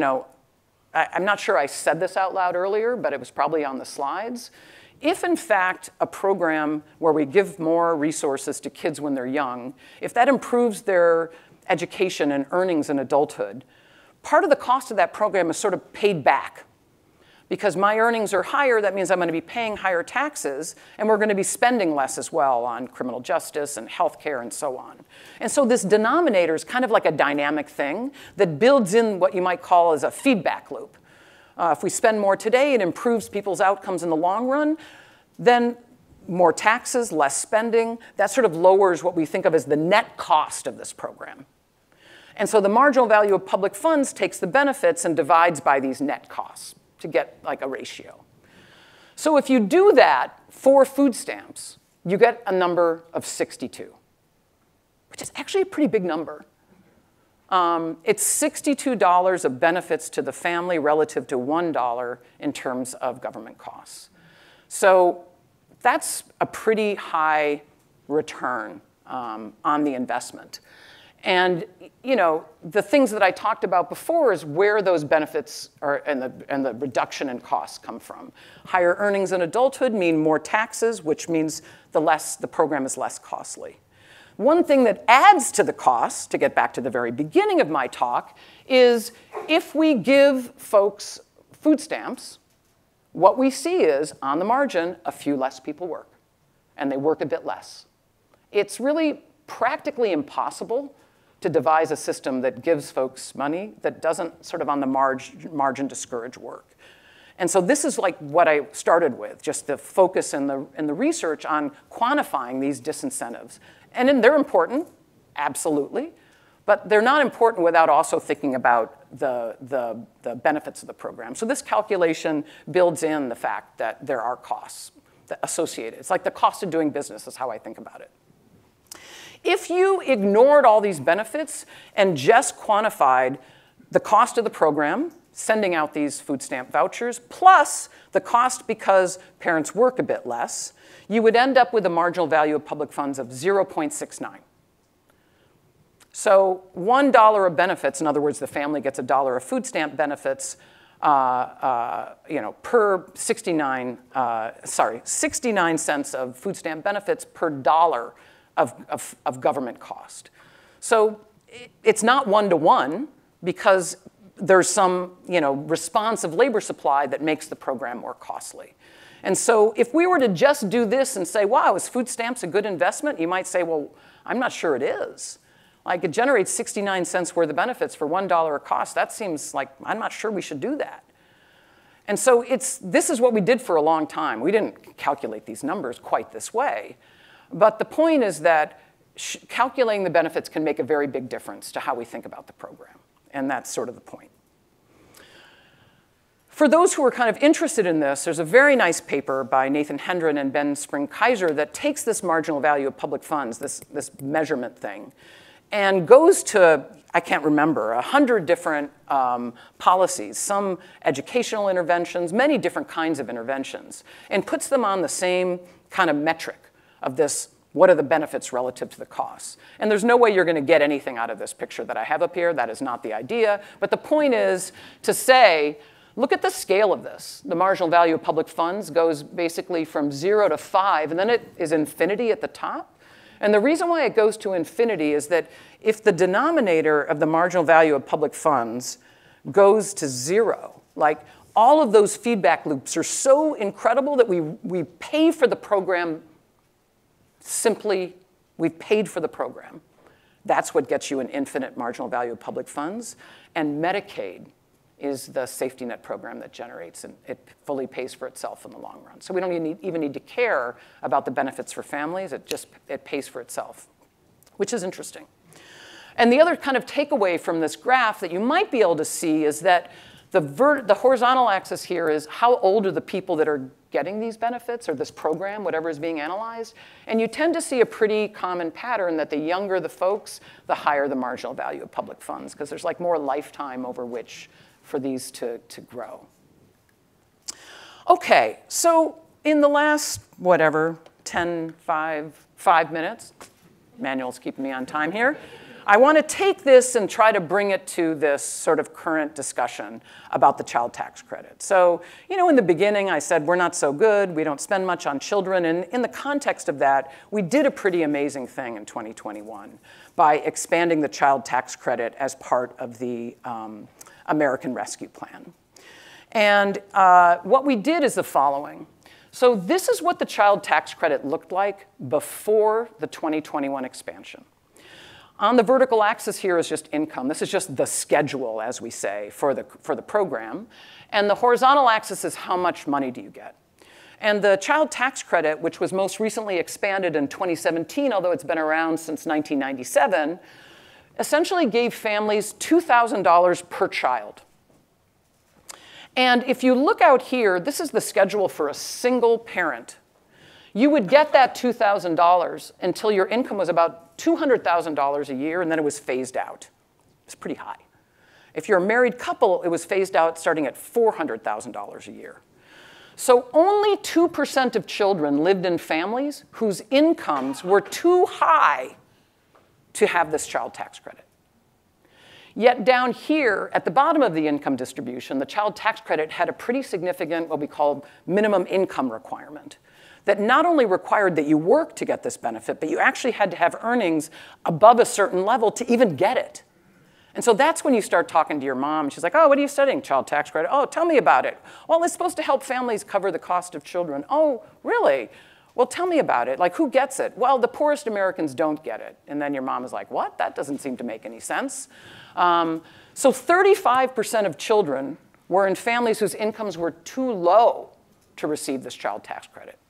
I'm not sure I said this out loud earlier, but it was probably on the slides. If, in fact, a program where we give more resources to kids when they're young, if that improves their education and earnings in adulthood, part of the cost of that program is sort of paid back. Because my earnings are higher, that means I'm going to be paying higher taxes, and we're going to be spending less as well on criminal justice and healthcare and so on. And so this denominator is kind of like a dynamic thing that builds in what you might call as a feedback loop. If we spend more today, it improves people's outcomes in the long run. Then more taxes, less spending, that sort of lowers what we think of as the net cost of this program. And so the marginal value of public funds takes the benefits and divides by these net costs to get like a ratio. So if you do that for food stamps, you get a number of 62, which is actually a pretty big number. It's $62 of benefits to the family relative to $1 in terms of government costs. So that's a pretty high return on the investment. And the things that I talked about before is where those benefits are and the reduction in costs come from. Higher earnings in adulthood mean more taxes, which means the program is less costly. One thing that adds to the cost, to get back to the very beginning of my talk, is if we give folks food stamps, what we see is, on the margin, a few less people work, and they work a bit less. It's really practically impossible to devise a system that gives folks money that doesn't sort of on the margin discourage work. And so this is like what I started with, just the focus in the research on quantifying these disincentives. And then they're important, absolutely, but they're not important without also thinking about the benefits of the program. So this calculation builds in the fact that there are costs associated. It's like the cost of doing business is how I think about it. If you ignored all these benefits and just quantified the cost of the program, sending out these food stamp vouchers, plus the cost because parents work a bit less, you would end up with a marginal value of public funds of 0.69. So $1 of benefits, in other words, the family gets $1 of food stamp benefits per 69 cents of food stamp benefits per dollar of government cost. So it's not one-to-one because there's some responsive labor supply that makes the program more costly. And so if we were to just do this and say, wow, is food stamps a good investment? You might say, well, I'm not sure it is. Like it generates 69 cents worth of benefits for $1 a cost. That seems like, I'm not sure we should do that. And so this is what we did for a long time. We didn't calculate these numbers quite this way. But the point is that calculating the benefits can make a very big difference to how we think about the program. And that's sort of the point. For those who are kind of interested in this, there's a very nice paper by Nathan Hendren and Ben Spring-Kaiser that takes this marginal value of public funds, this measurement thing, and goes to, I can't remember, 100 different policies, some educational interventions, many different kinds of interventions, and puts them on the same kind of metric of this, what are the benefits relative to the costs? And there's no way you're going to get anything out of this picture that I have up here. That is not the idea. But the point is to say, look at the scale of this. The marginal value of public funds goes basically from 0 to 5, and then it is infinity at the top. And the reason why it goes to infinity is that if the denominator of the marginal value of public funds goes to 0, like all of those feedback loops are so incredible that we pay for the program simply, we've paid for the program. That's what gets you an infinite marginal value of public funds. And Medicaid is the safety net program that generates, and it fully pays for itself in the long run. So we don't even need to care about the benefits for families. It pays for itself, which is interesting. And the other kind of takeaway from this graph that you might be able to see is that the horizontal axis here is how old are the people that are getting these benefits or this program, whatever is being analyzed. And you tend to see a pretty common pattern that the younger the folks, the higher the marginal value of public funds, because there's like more lifetime over which for these to grow. Okay, so in the last, whatever, 5 minutes, Manuel's keeping me on time here, I want to take this and try to bring it to this sort of current discussion about the child tax credit. So, in the beginning, I said we're not so good. We don't spend much on children. And in the context of that, we did a pretty amazing thing in 2021 by expanding the child tax credit as part of the American Rescue Plan. And what we did is the following. So this is what the child tax credit looked like before the 2021 expansion. On the vertical axis here is just income. This is just the schedule, as we say, for the program. And the horizontal axis is how much money do you get. And the child tax credit, which was most recently expanded in 2017, although it's been around since 1997, essentially gave families $2,000 per child. And if you look out here, this is the schedule for a single parent. You would get that $2,000 until your income was about $200,000 a year, and then it was phased out. It's pretty high. If you're a married couple, it was phased out starting at $400,000 a year. So only 2% of children lived in families whose incomes were too high to have this child tax credit. Yet down here, at the bottom of the income distribution, the child tax credit had a pretty significant, what we call minimum income requirement, that not only required that you work to get this benefit, but you actually had to have earnings above a certain level to even get it. And so that's when you start talking to your mom. She's like, oh, what are you studying? Child tax credit. Oh, tell me about it. Well, it's supposed to help families cover the cost of children. Oh, really? Well, tell me about it. Like, who gets it? Well, the poorest Americans don't get it. And then your mom is like, what? That doesn't seem to make any sense. So 35% of children were in families whose incomes were too low to receive this child tax credit.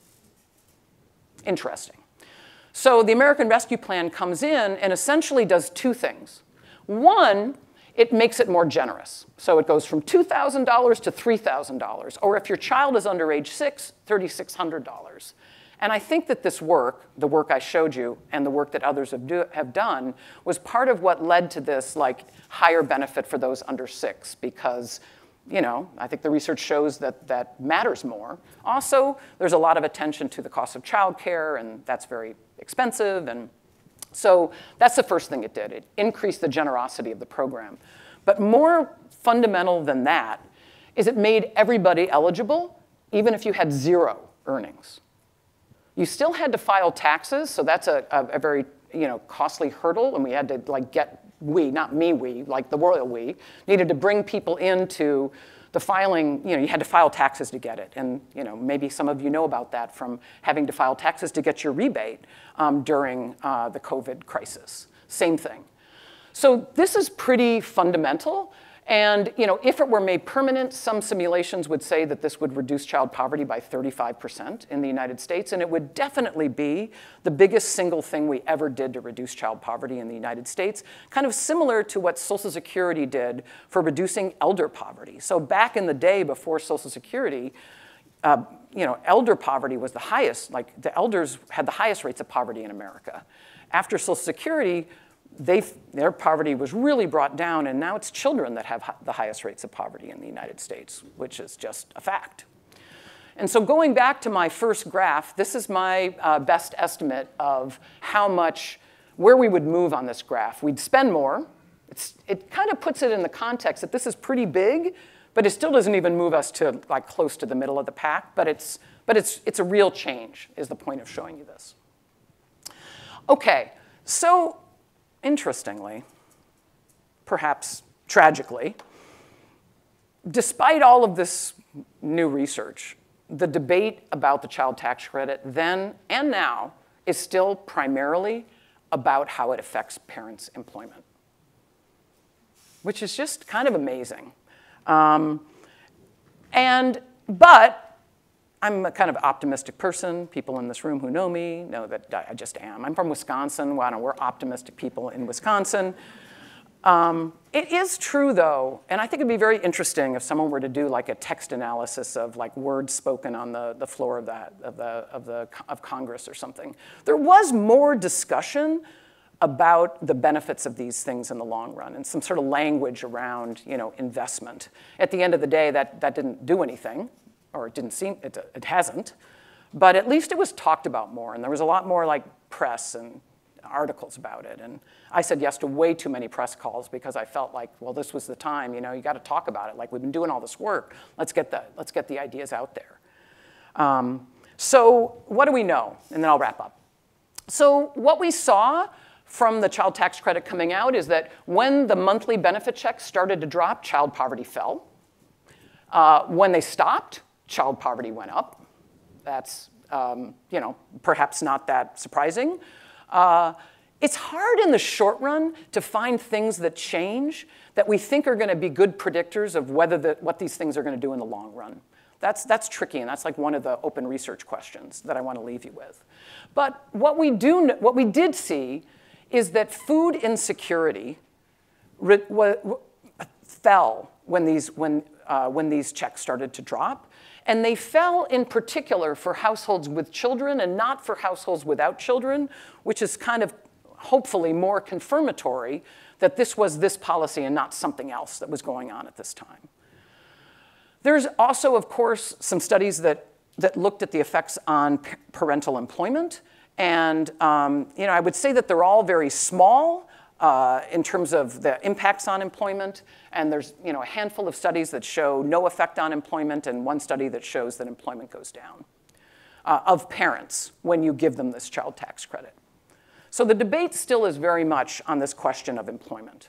Interesting. So the American Rescue Plan comes in and essentially does two things. One, it makes it more generous. So it goes from $2,000 to $3,000. Or if your child is under age 6, $3,600. And I think that this work, the work I showed you, and the work that others have done, was part of what led to this higher benefit for those under 6, because I think the research shows that that matters more. Also, there's a lot of attention to the cost of childcare, and that's very expensive. And so that's the first thing it did. It increased the generosity of the program. But more fundamental than that is it made everybody eligible, even if you had 0 earnings. You still had to file taxes, so that's a very costly hurdle, and we had to not me, the royal we, needed to bring people into the filing. You had to file taxes to get it. And maybe some of you know about that from having to file taxes to get your rebate during the COVID crisis. Same thing. So this is pretty fundamental. And if it were made permanent, some simulations would say that this would reduce child poverty by 35% in the United States. And it would definitely be the biggest single thing we ever did to reduce child poverty in the United States, kind of similar to what Social Security did for reducing elder poverty. So back in the day before Social Security, elder poverty was the highest. The elders had the highest rates of poverty in America. After Social Security, their poverty was really brought down, and now it's children that have the highest rates of poverty in the United States, which is just a fact. And so going back to my first graph, this is my best estimate of where we would move on this graph. We'd spend more. It kind of puts it in the context that this is pretty big, but it still doesn't even move us to close to the middle of the pack, but it's a real change, is the point of showing you this. Okay, so interestingly, perhaps tragically, despite all of this new research, the debate about the child tax credit then and now is still primarily about how it affects parents' employment, which is just kind of amazing. But I'm a kind of optimistic person. People in this room who know me know that I just am. I'm from Wisconsin. Well, we're optimistic people in Wisconsin. It is true, though, and I think it'd be very interesting if someone were to do like a text analysis of like words spoken on the floor of Congress or something. There was more discussion about the benefits of these things in the long run and some sort of language around, investment. At the end of the day, that didn't do anything, or it didn't seem, it hasn't, but at least it was talked about more, and there was a lot more like press and articles about it. And I said yes to way too many press calls because I felt like, well, this was the time, you got to talk about it. Like, we've been doing all this work. Let's get the ideas out there. So what do we know? And then I'll wrap up. So what we saw from the child tax credit coming out is that when the monthly benefit checks started to drop, child poverty fell. When they stopped, child poverty went up. That's, perhaps not that surprising. It's hard in the short run to find things that change that we think are going to be good predictors of what these things are going to do in the long run. That's tricky, and that's like one of the open research questions that I want to leave you with. But what we did see is that food insecurity fell when these checks started to drop. And they fell in particular for households with children and not for households without children, which is kind of hopefully more confirmatory that this was this policy and not something else that was going on at this time. There's also, of course, some studies that looked at the effects on parental employment. And I would say that they're all very small in terms of the impacts on employment. And there's a handful of studies that show no effect on employment and one study that shows that employment goes down of parents when you give them this child tax credit. So the debate still is very much on this question of employment.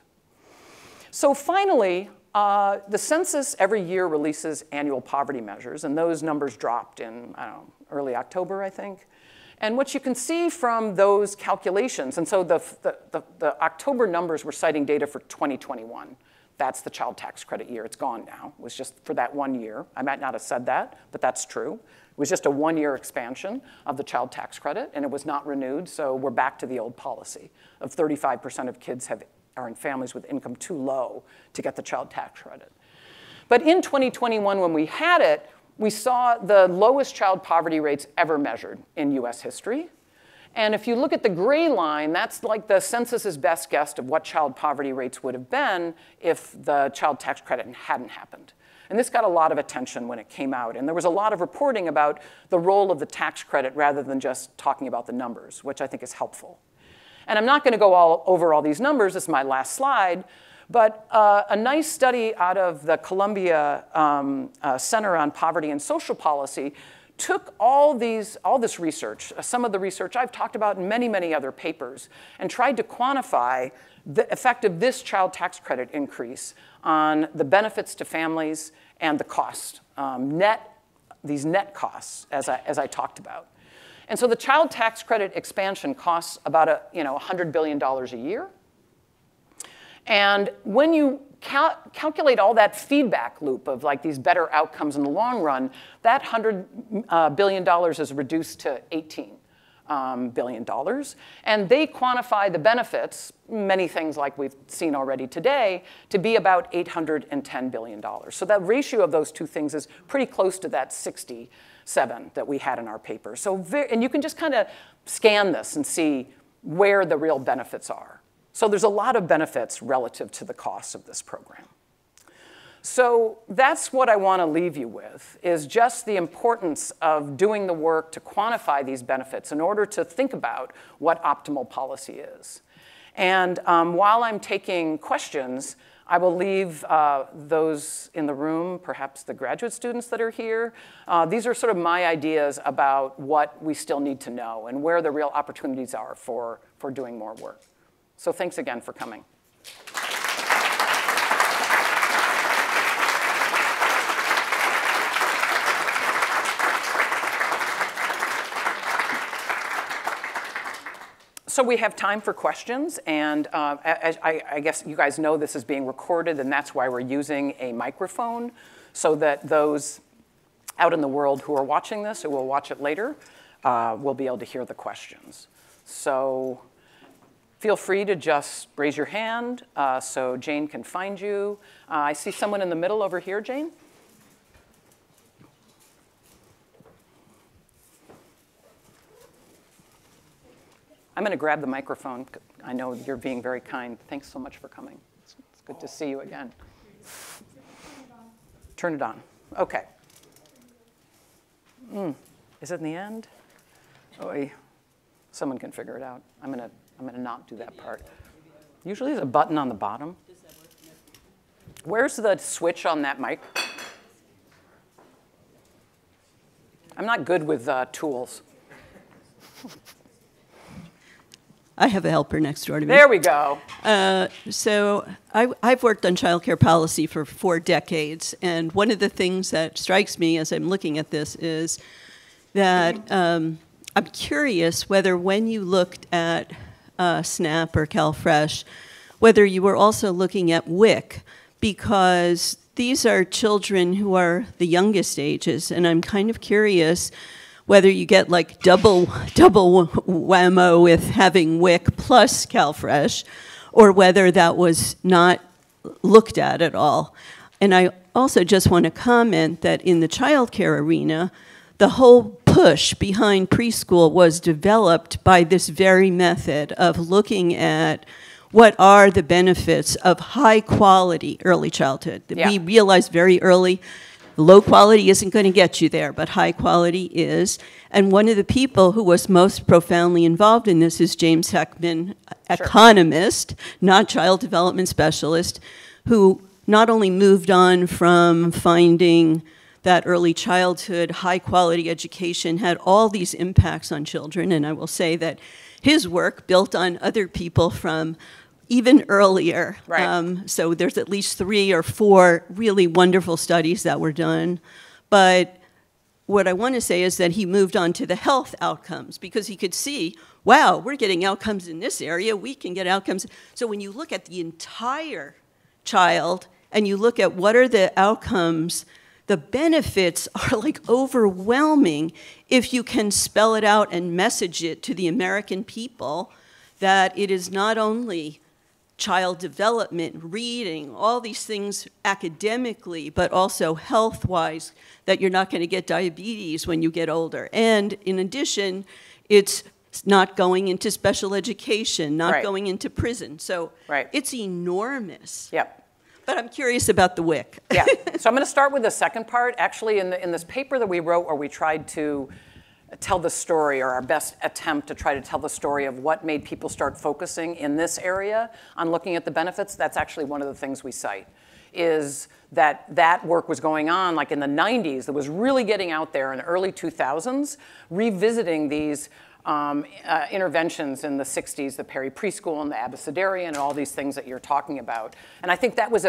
So finally, the census every year releases annual poverty measures, and those numbers dropped in, early October, I think. And what you can see from those calculations, and so the October numbers were citing data for 2021. That's the child tax credit year. It's gone now. It was just for that 1 year. I might not have said that, but that's true. It was just a 1-year expansion of the child tax credit, and it was not renewed, so we're back to the old policy of 35% of kids are in families with income too low to get the child tax credit. But in 2021, when we had it, we saw the lowest child poverty rates ever measured in US history. And if you look at the gray line, that's like the census's best guess of what child poverty rates would have been if the child tax credit hadn't happened. And this got a lot of attention when it came out. And there was a lot of reporting about the role of the tax credit rather than just talking about the numbers, which I think is helpful. And I'm not going to go over all these numbers. This is my last slide. But a nice study out of the Columbia Center on Poverty and Social Policy took all this research, some of the research I've talked about in many, many other papers, and tried to quantify the effect of this child tax credit increase on the benefits to families and the cost, these net costs, as I talked about. And so the child tax credit expansion costs about $100 billion a year. And when you calculate all that feedback loop of like these better outcomes in the long run, that $100 billion is reduced to $18 billion. And they quantify the benefits, many things like we've seen already today, to be about $810 billion. So that ratio of those two things is pretty close to that 67 that we had in our paper. So and you can just kind of scan this and see where the real benefits are. So there's a lot of benefits relative to the costs of this program. So that's what I want to leave you with, is just the importance of doing the work to quantify these benefits in order to think about what optimal policy is. And while I'm taking questions, I will leave those in the room, perhaps the graduate students that are here. These are sort of my ideas about what we still need to know and where the real opportunities are for doing more work. So thanks again for coming. So we have time for questions, and I guess you guys know this is being recorded, and that's why we're using a microphone, so that those out in the world who are watching this or will watch it later will be able to hear the questions. So feel free to just raise your hand so Jane can find you. I see someone in the middle over here, Jane. I'm going to grab the microphone. I know you're being very kind. Thanks so much for coming. It's good to see you again. Turn it on. OK. Is it in the end? Oh, someone can figure it out. I'm gonna not do that part. Usually there's a button on the bottom. Where's the switch on that mic? I'm not good with tools.
I have a helper next door to me.
There we go.
So I've worked on child care policy for 4 decades, and one of the things that strikes me as I'm looking at this is that I'm curious whether when you looked at SNAP or CalFresh, whether you were also looking at WIC, because these are children who are the youngest ages, and I'm kind of curious whether you get like double whammo with having WIC plus CalFresh, or whether that was not looked at all. And I also just want to comment that in the childcare arena, the whole push behind preschool was developed by this very method of looking at what are the benefits of high quality early childhood.
Yeah.
We realized very early low quality isn't going to get you there, but high quality is. And one of the people who was most profoundly involved in this is James Heckman, economist, not child development specialist, who not only moved on from finding that early childhood, high quality education had all these impacts on children, and I will say that his work built on other people from even earlier.
Right.
So there's at least 3 or 4 really wonderful studies that were done. But what I want to say is that he moved on to the health outcomes because he could see, wow, we're getting outcomes in this area, we can get outcomes. So when you look at the entire child and you look at what are the outcomes, the benefits are like overwhelming if you can spell it out and message it to the American people that it is not only child development, reading, all these things academically, but also health-wise, that you're not going to get diabetes when you get older. And in addition, it's not going into special education, not going into prison. So it's enormous.
Yep.
But I'm curious about the WIC.
Yeah. So I'm going to start with the second part. Actually, in this paper that we wrote where we tried to tell the story, or our best attempt to try to tell the story of what made people start focusing in this area on looking at the benefits, that's actually one of the things we cite, is that work was going on like in the 90s, that was really getting out there in the early 2000s, revisiting these interventions in the 60s, the peri-preschool and the abecedarian and all these things that you're talking about. And I think that was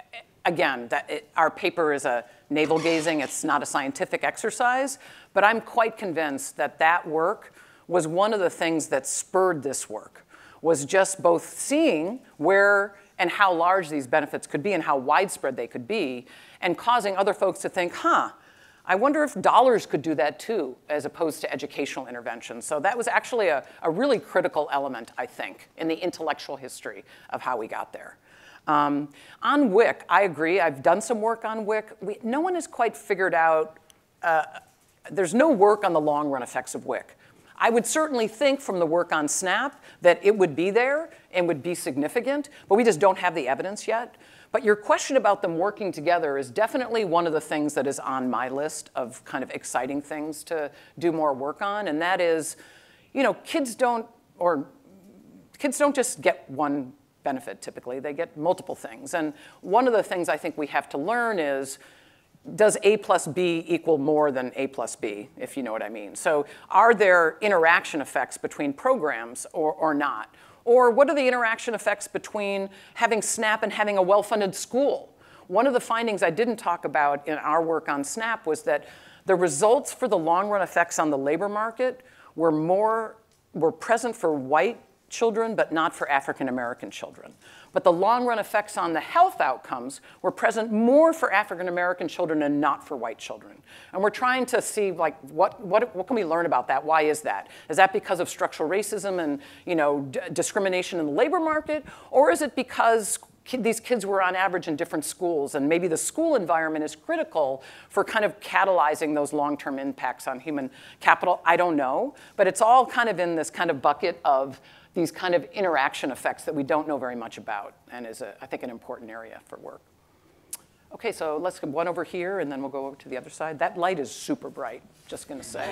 our paper is a navel-gazing, it's not a scientific exercise, but I'm quite convinced that that work was one of the things that spurred this work, was just both seeing where and how large these benefits could be and how widespread they could be, and causing other folks to think, I wonder if dollars could do that too, as opposed to educational interventions. So that was actually a really critical element, I think, in the intellectual history of how we got there. On WIC, I agree. I've done some work on WIC. No one has quite figured out, there's no work on the long-run effects of WIC. I would certainly think from the work on SNAP that it would be there and would be significant, but we just don't have the evidence yet. But your question about them working together is definitely one of the things that is on my list of kind of exciting things to do more work on, and that is, kids don't just get one benefit typically, they get multiple things. And one of the things I think we have to learn is, does A plus B equal more than A plus B, if you know what I mean? So are there interaction effects between programs or not? Or what are the interaction effects between having SNAP and having a well-funded school? One of the findings I didn't talk about in our work on SNAP was that the results for the long-run effects on the labor market were present for white children, but not for African American children. But the long-run effects on the health outcomes were present more for African American children and not for white children. And we're trying to see, like, what can we learn about that? Why is that? Is that because of structural racism and, you know, discrimination in the labor market? Or is it because these kids were on average in different schools, and maybe the school environment is critical for kind of catalyzing those long-term impacts on human capital? I don't know, but it's all kind of in this kind of bucket of these kind of interaction effects that we don't know very much about, and is, I think, an important area for work. Okay, so let's get one over here, and then we'll go over to the other side. That light is super bright, just gonna say.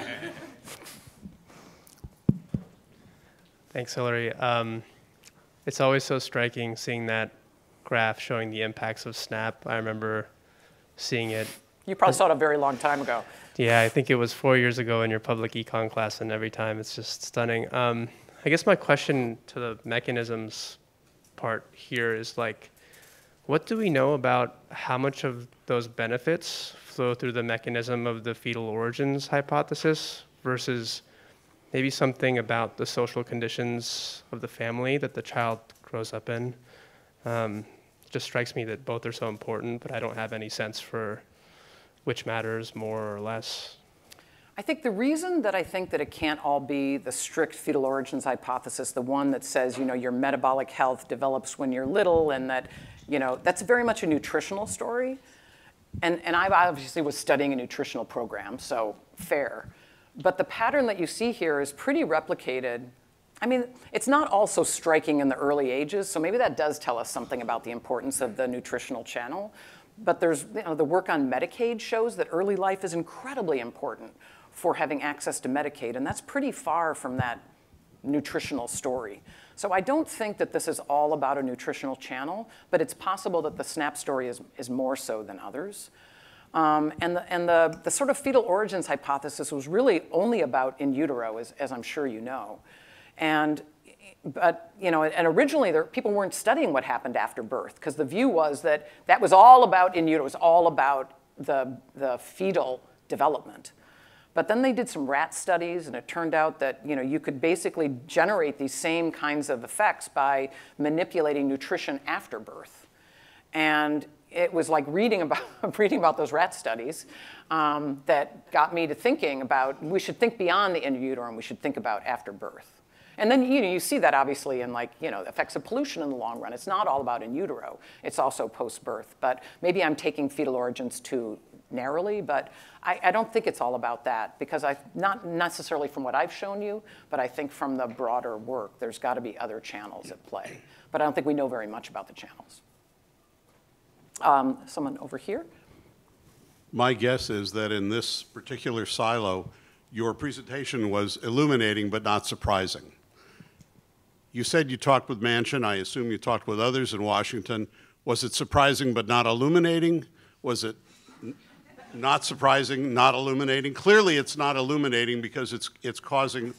Thanks, Hillary. It's always so striking seeing that graph showing the impacts of SNAP. I remember seeing it.
You probably saw it a very long time ago.
Yeah, I think it was 4 years ago in your public econ class, and every time it's just stunning. I guess my question to the mechanisms part here is, like, what do we know about how much of those benefits flow through the mechanism of the fetal origins hypothesis versus maybe something about the social conditions of the family that the child grows up in? It just strikes me that both are so important, but I don't have any sense for which matters more or less.
I think the reason that I think that it can't all be the strict fetal origins hypothesis, the one that says, you know, your metabolic health develops when you're little, and that, you know, that's very much a nutritional story. And I obviously was studying a nutritional program, so fair. But the pattern that you see here is pretty replicated. I mean, it's not all so striking in the early ages, so maybe that does tell us something about the importance of the nutritional channel. But there's, you know, the work on Medicaid shows that early life is incredibly important for having access to Medicaid, and that's pretty far from that nutritional story. So I don't think that this is all about a nutritional channel, but it's possible that the SNAP story is more so than others. And the sort of fetal origins hypothesis was really only about in utero, as I'm sure you know. But you know, and originally people weren't studying what happened after birth, because the view was that that was all about in utero, it was all about the fetal development. But then they did some rat studies, and it turned out that, you know, you could basically generate these same kinds of effects by manipulating nutrition after birth. And it was like reading about those rat studies that got me to thinking about, we should think beyond the in utero, and we should think about after birth. And then, you know, you see that obviously in, like, you know, the effects of pollution in the long run. It's not all about in utero. It's also post-birth. But maybe I'm taking fetal origins too narrowly, but I don't think it's all about that, because not necessarily from what I've shown you, but I think from the broader work, there's got to be other channels at play. But I don't think we know very much about the channels. Someone over here?
My guess is that in this particular silo, your presentation was illuminating but not surprising. You said you talked with Manchin. I assume you talked with others in Washington. Was it surprising but not illuminating? Was it not surprising, not illuminating? Clearly it's not illuminating, because it's causing,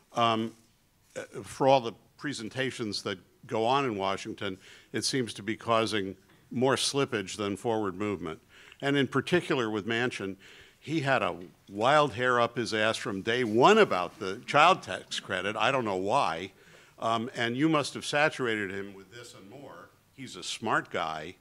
for all the presentations that go on in Washington, it seems to be causing more slippage than forward movement. And in particular with Manchin, he had a wild hair up his ass from day one about the child tax credit. I don't know why. And you must have saturated him with this and more. He's a smart guy.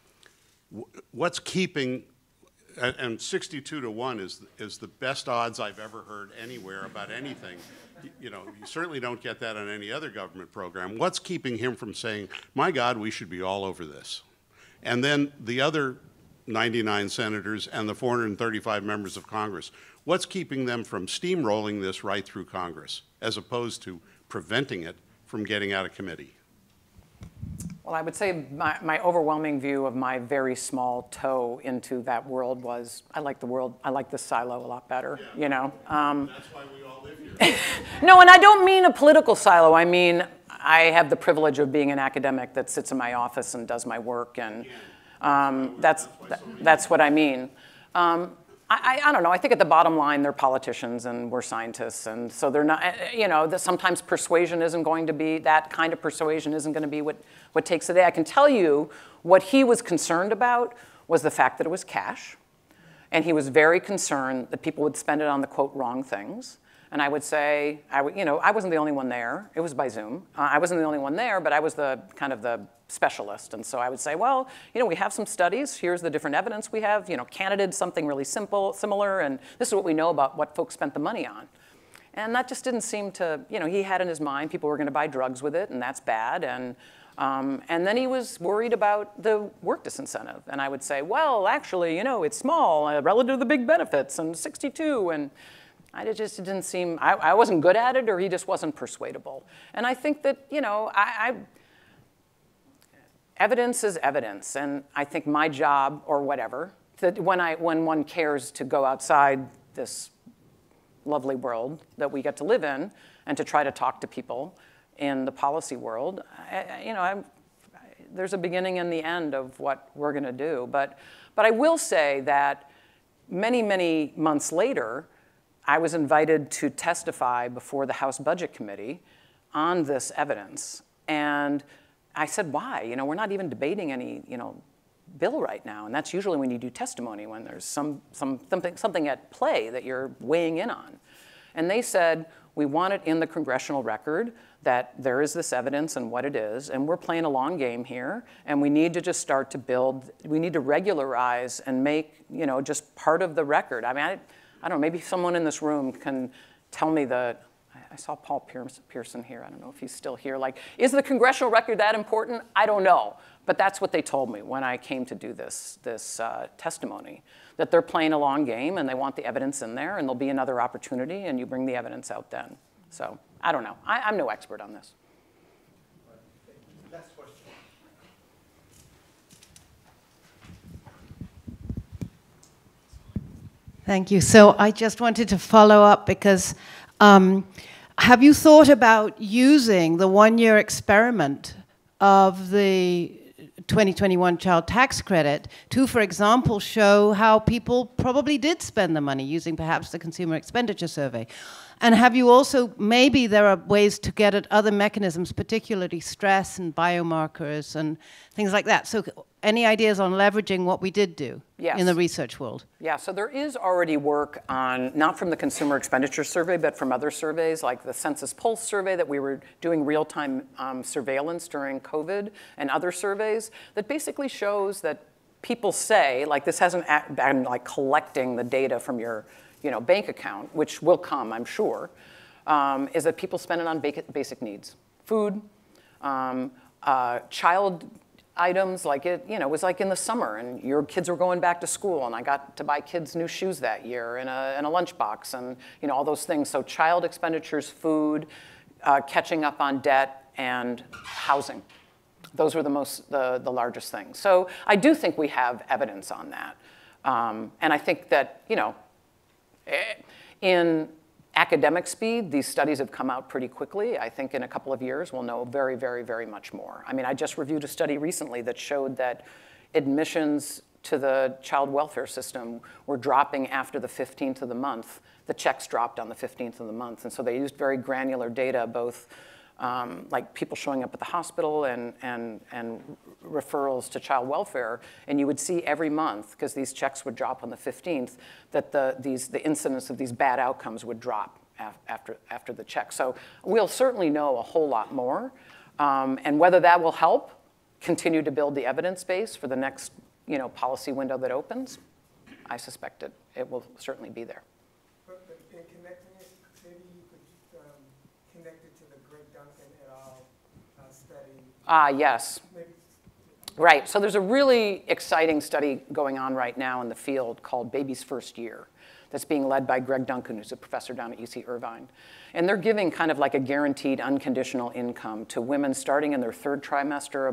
What's keeping, and 62-1 is the best odds I've ever heard anywhere about anything. You know, you certainly don't get that on any other government program. What's keeping him from saying, my God, we should be all over this? And then the other 99 senators and the 435 members of Congress, what's keeping them from steamrolling this right through Congress, as opposed to preventing it from getting out of committee?
Well, I would say my overwhelming view of my very small toe into that world was, I like the world, I like this silo a lot better, yeah. You know.
That's why we all live here.
No, and I don't mean a political silo. I mean, I have the privilege of being an academic that sits in my office and does my work, and that's what I mean. I don't know. I think at the bottom line, they're politicians and we're scientists, and so they're not. You know, sometimes persuasion isn't going to be, that kind of persuasion isn't going to be what takes the day. I can tell you what he was concerned about was the fact that it was cash, and he was very concerned that people would spend it on the quote wrong things, And I would say, I wasn't the only one there. It was by Zoom. I wasn't the only one there, but I was the kind of the specialist. And so I would say, well, we have some studies. Here's the different evidence we have. Canada did something really similar, and this is what we know about what folks spent the money on. And that just didn't seem to, he had in his mind people were going to buy drugs with it, and that's bad. And then he was worried about the work disincentive. And I would say, well, actually, it's small relative to the big benefits, and 62. And it just didn't seem, I wasn't good at it, or he just wasn't persuadable. And I think that, evidence is evidence. And I think my job, or whatever, that when one cares to go outside this lovely world that we get to live in and to try to talk to people in the policy world, there's a beginning and the end of what we're going to do. But I will say that many, many months later, I was invited to testify before the House Budget Committee on this evidence. And I said, why? We're not even debating any, bill right now. And that's usually when you do testimony, when there's something at play that you're weighing in on. And they said, we want it in the congressional record that there is this evidence and what it is, and we're playing a long game here, and we need to just start to build, we need to regularize and make, just part of the record. I mean, I don't know, maybe someone in this room can tell me I saw Paul Pearson here. I don't know if he's still here. Like, is the congressional record that important? I don't know. But that's what they told me when I came to do this testimony, that they're playing a long game and they want the evidence in there, and there'll be another opportunity, and you bring the evidence out then. So I don't know. I'm no expert on this.
Last question.
Thank you. So I just wanted to follow up because have you thought about using the one-year experiment of the 2021 child tax credit to, for example, show how people probably did spend the money using perhaps the consumer expenditure survey? And have you also, maybe there are ways to get at other mechanisms, particularly stress and biomarkers and things like that. So any ideas on leveraging what we did do in the research world?
Yeah, so there is already work on, not from the consumer expenditure survey, but from other surveys like the Census Pulse survey that we were doing real-time surveillance during COVID, and other surveys that basically shows that people say, like this hasn't been like collecting the data from your bank account, which will come, I'm sure, is that people spend it on basic needs. Food, child items, like it was like in the summer and your kids were going back to school and I got to buy kids new shoes that year and a lunchbox and all those things. So child expenditures, food, catching up on debt, and housing. Those were the largest things. So I do think we have evidence on that. And I think that, in academic speed, these studies have come out pretty quickly. I think in a couple of years, we'll know very, very, very much more. I mean, I just reviewed a study recently that showed that admissions to the child welfare system were dropping after the 15th of the month. The checks dropped on the 15th of the month. And so they used very granular data, both like people showing up at the hospital and referrals to child welfare, and you would see every month, because these checks would drop on the 15th, that the incidence of these bad outcomes would drop after the check. So we'll certainly know a whole lot more, and whether that will help continue to build the evidence base for the next policy window that opens, I suspect it will certainly be there.
But in connecting it, maybe you could connect it to the Greg Duncan et al. Study.
Yes.
Maybe.
Right. So there's a really exciting study going on right now in the field called Baby's First Year that's being led by Greg Duncan, who's a professor down at UC Irvine. And they're giving kind of like a guaranteed unconditional income to women starting in their third trimester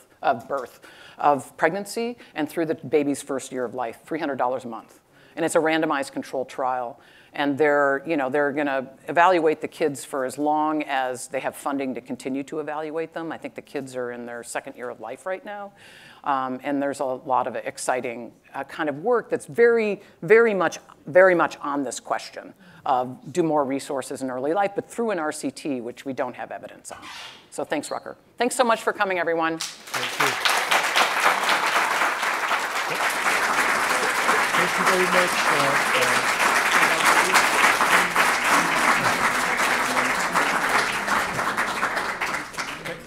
of pregnancy and through the baby's first year of life, $300 a month. And it's a randomized controlled trial. And they're going to evaluate the kids for as long as they have funding to continue to evaluate them. I think the kids are in their second year of life right now. And there's a lot of exciting kind of work that's very, very much on this question of do more resources in early life, but through an RCT, which we don't have evidence on. So thanks, Rucker. Thanks so much for coming, everyone.
Thank you. Thank you very much.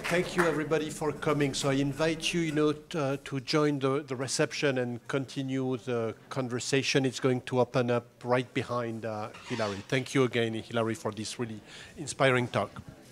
Thank you, everybody, for coming. So I invite you, to join the reception and continue the conversation. It's going to open up right behind Hilary. Thank you again, Hilary, for this really inspiring talk.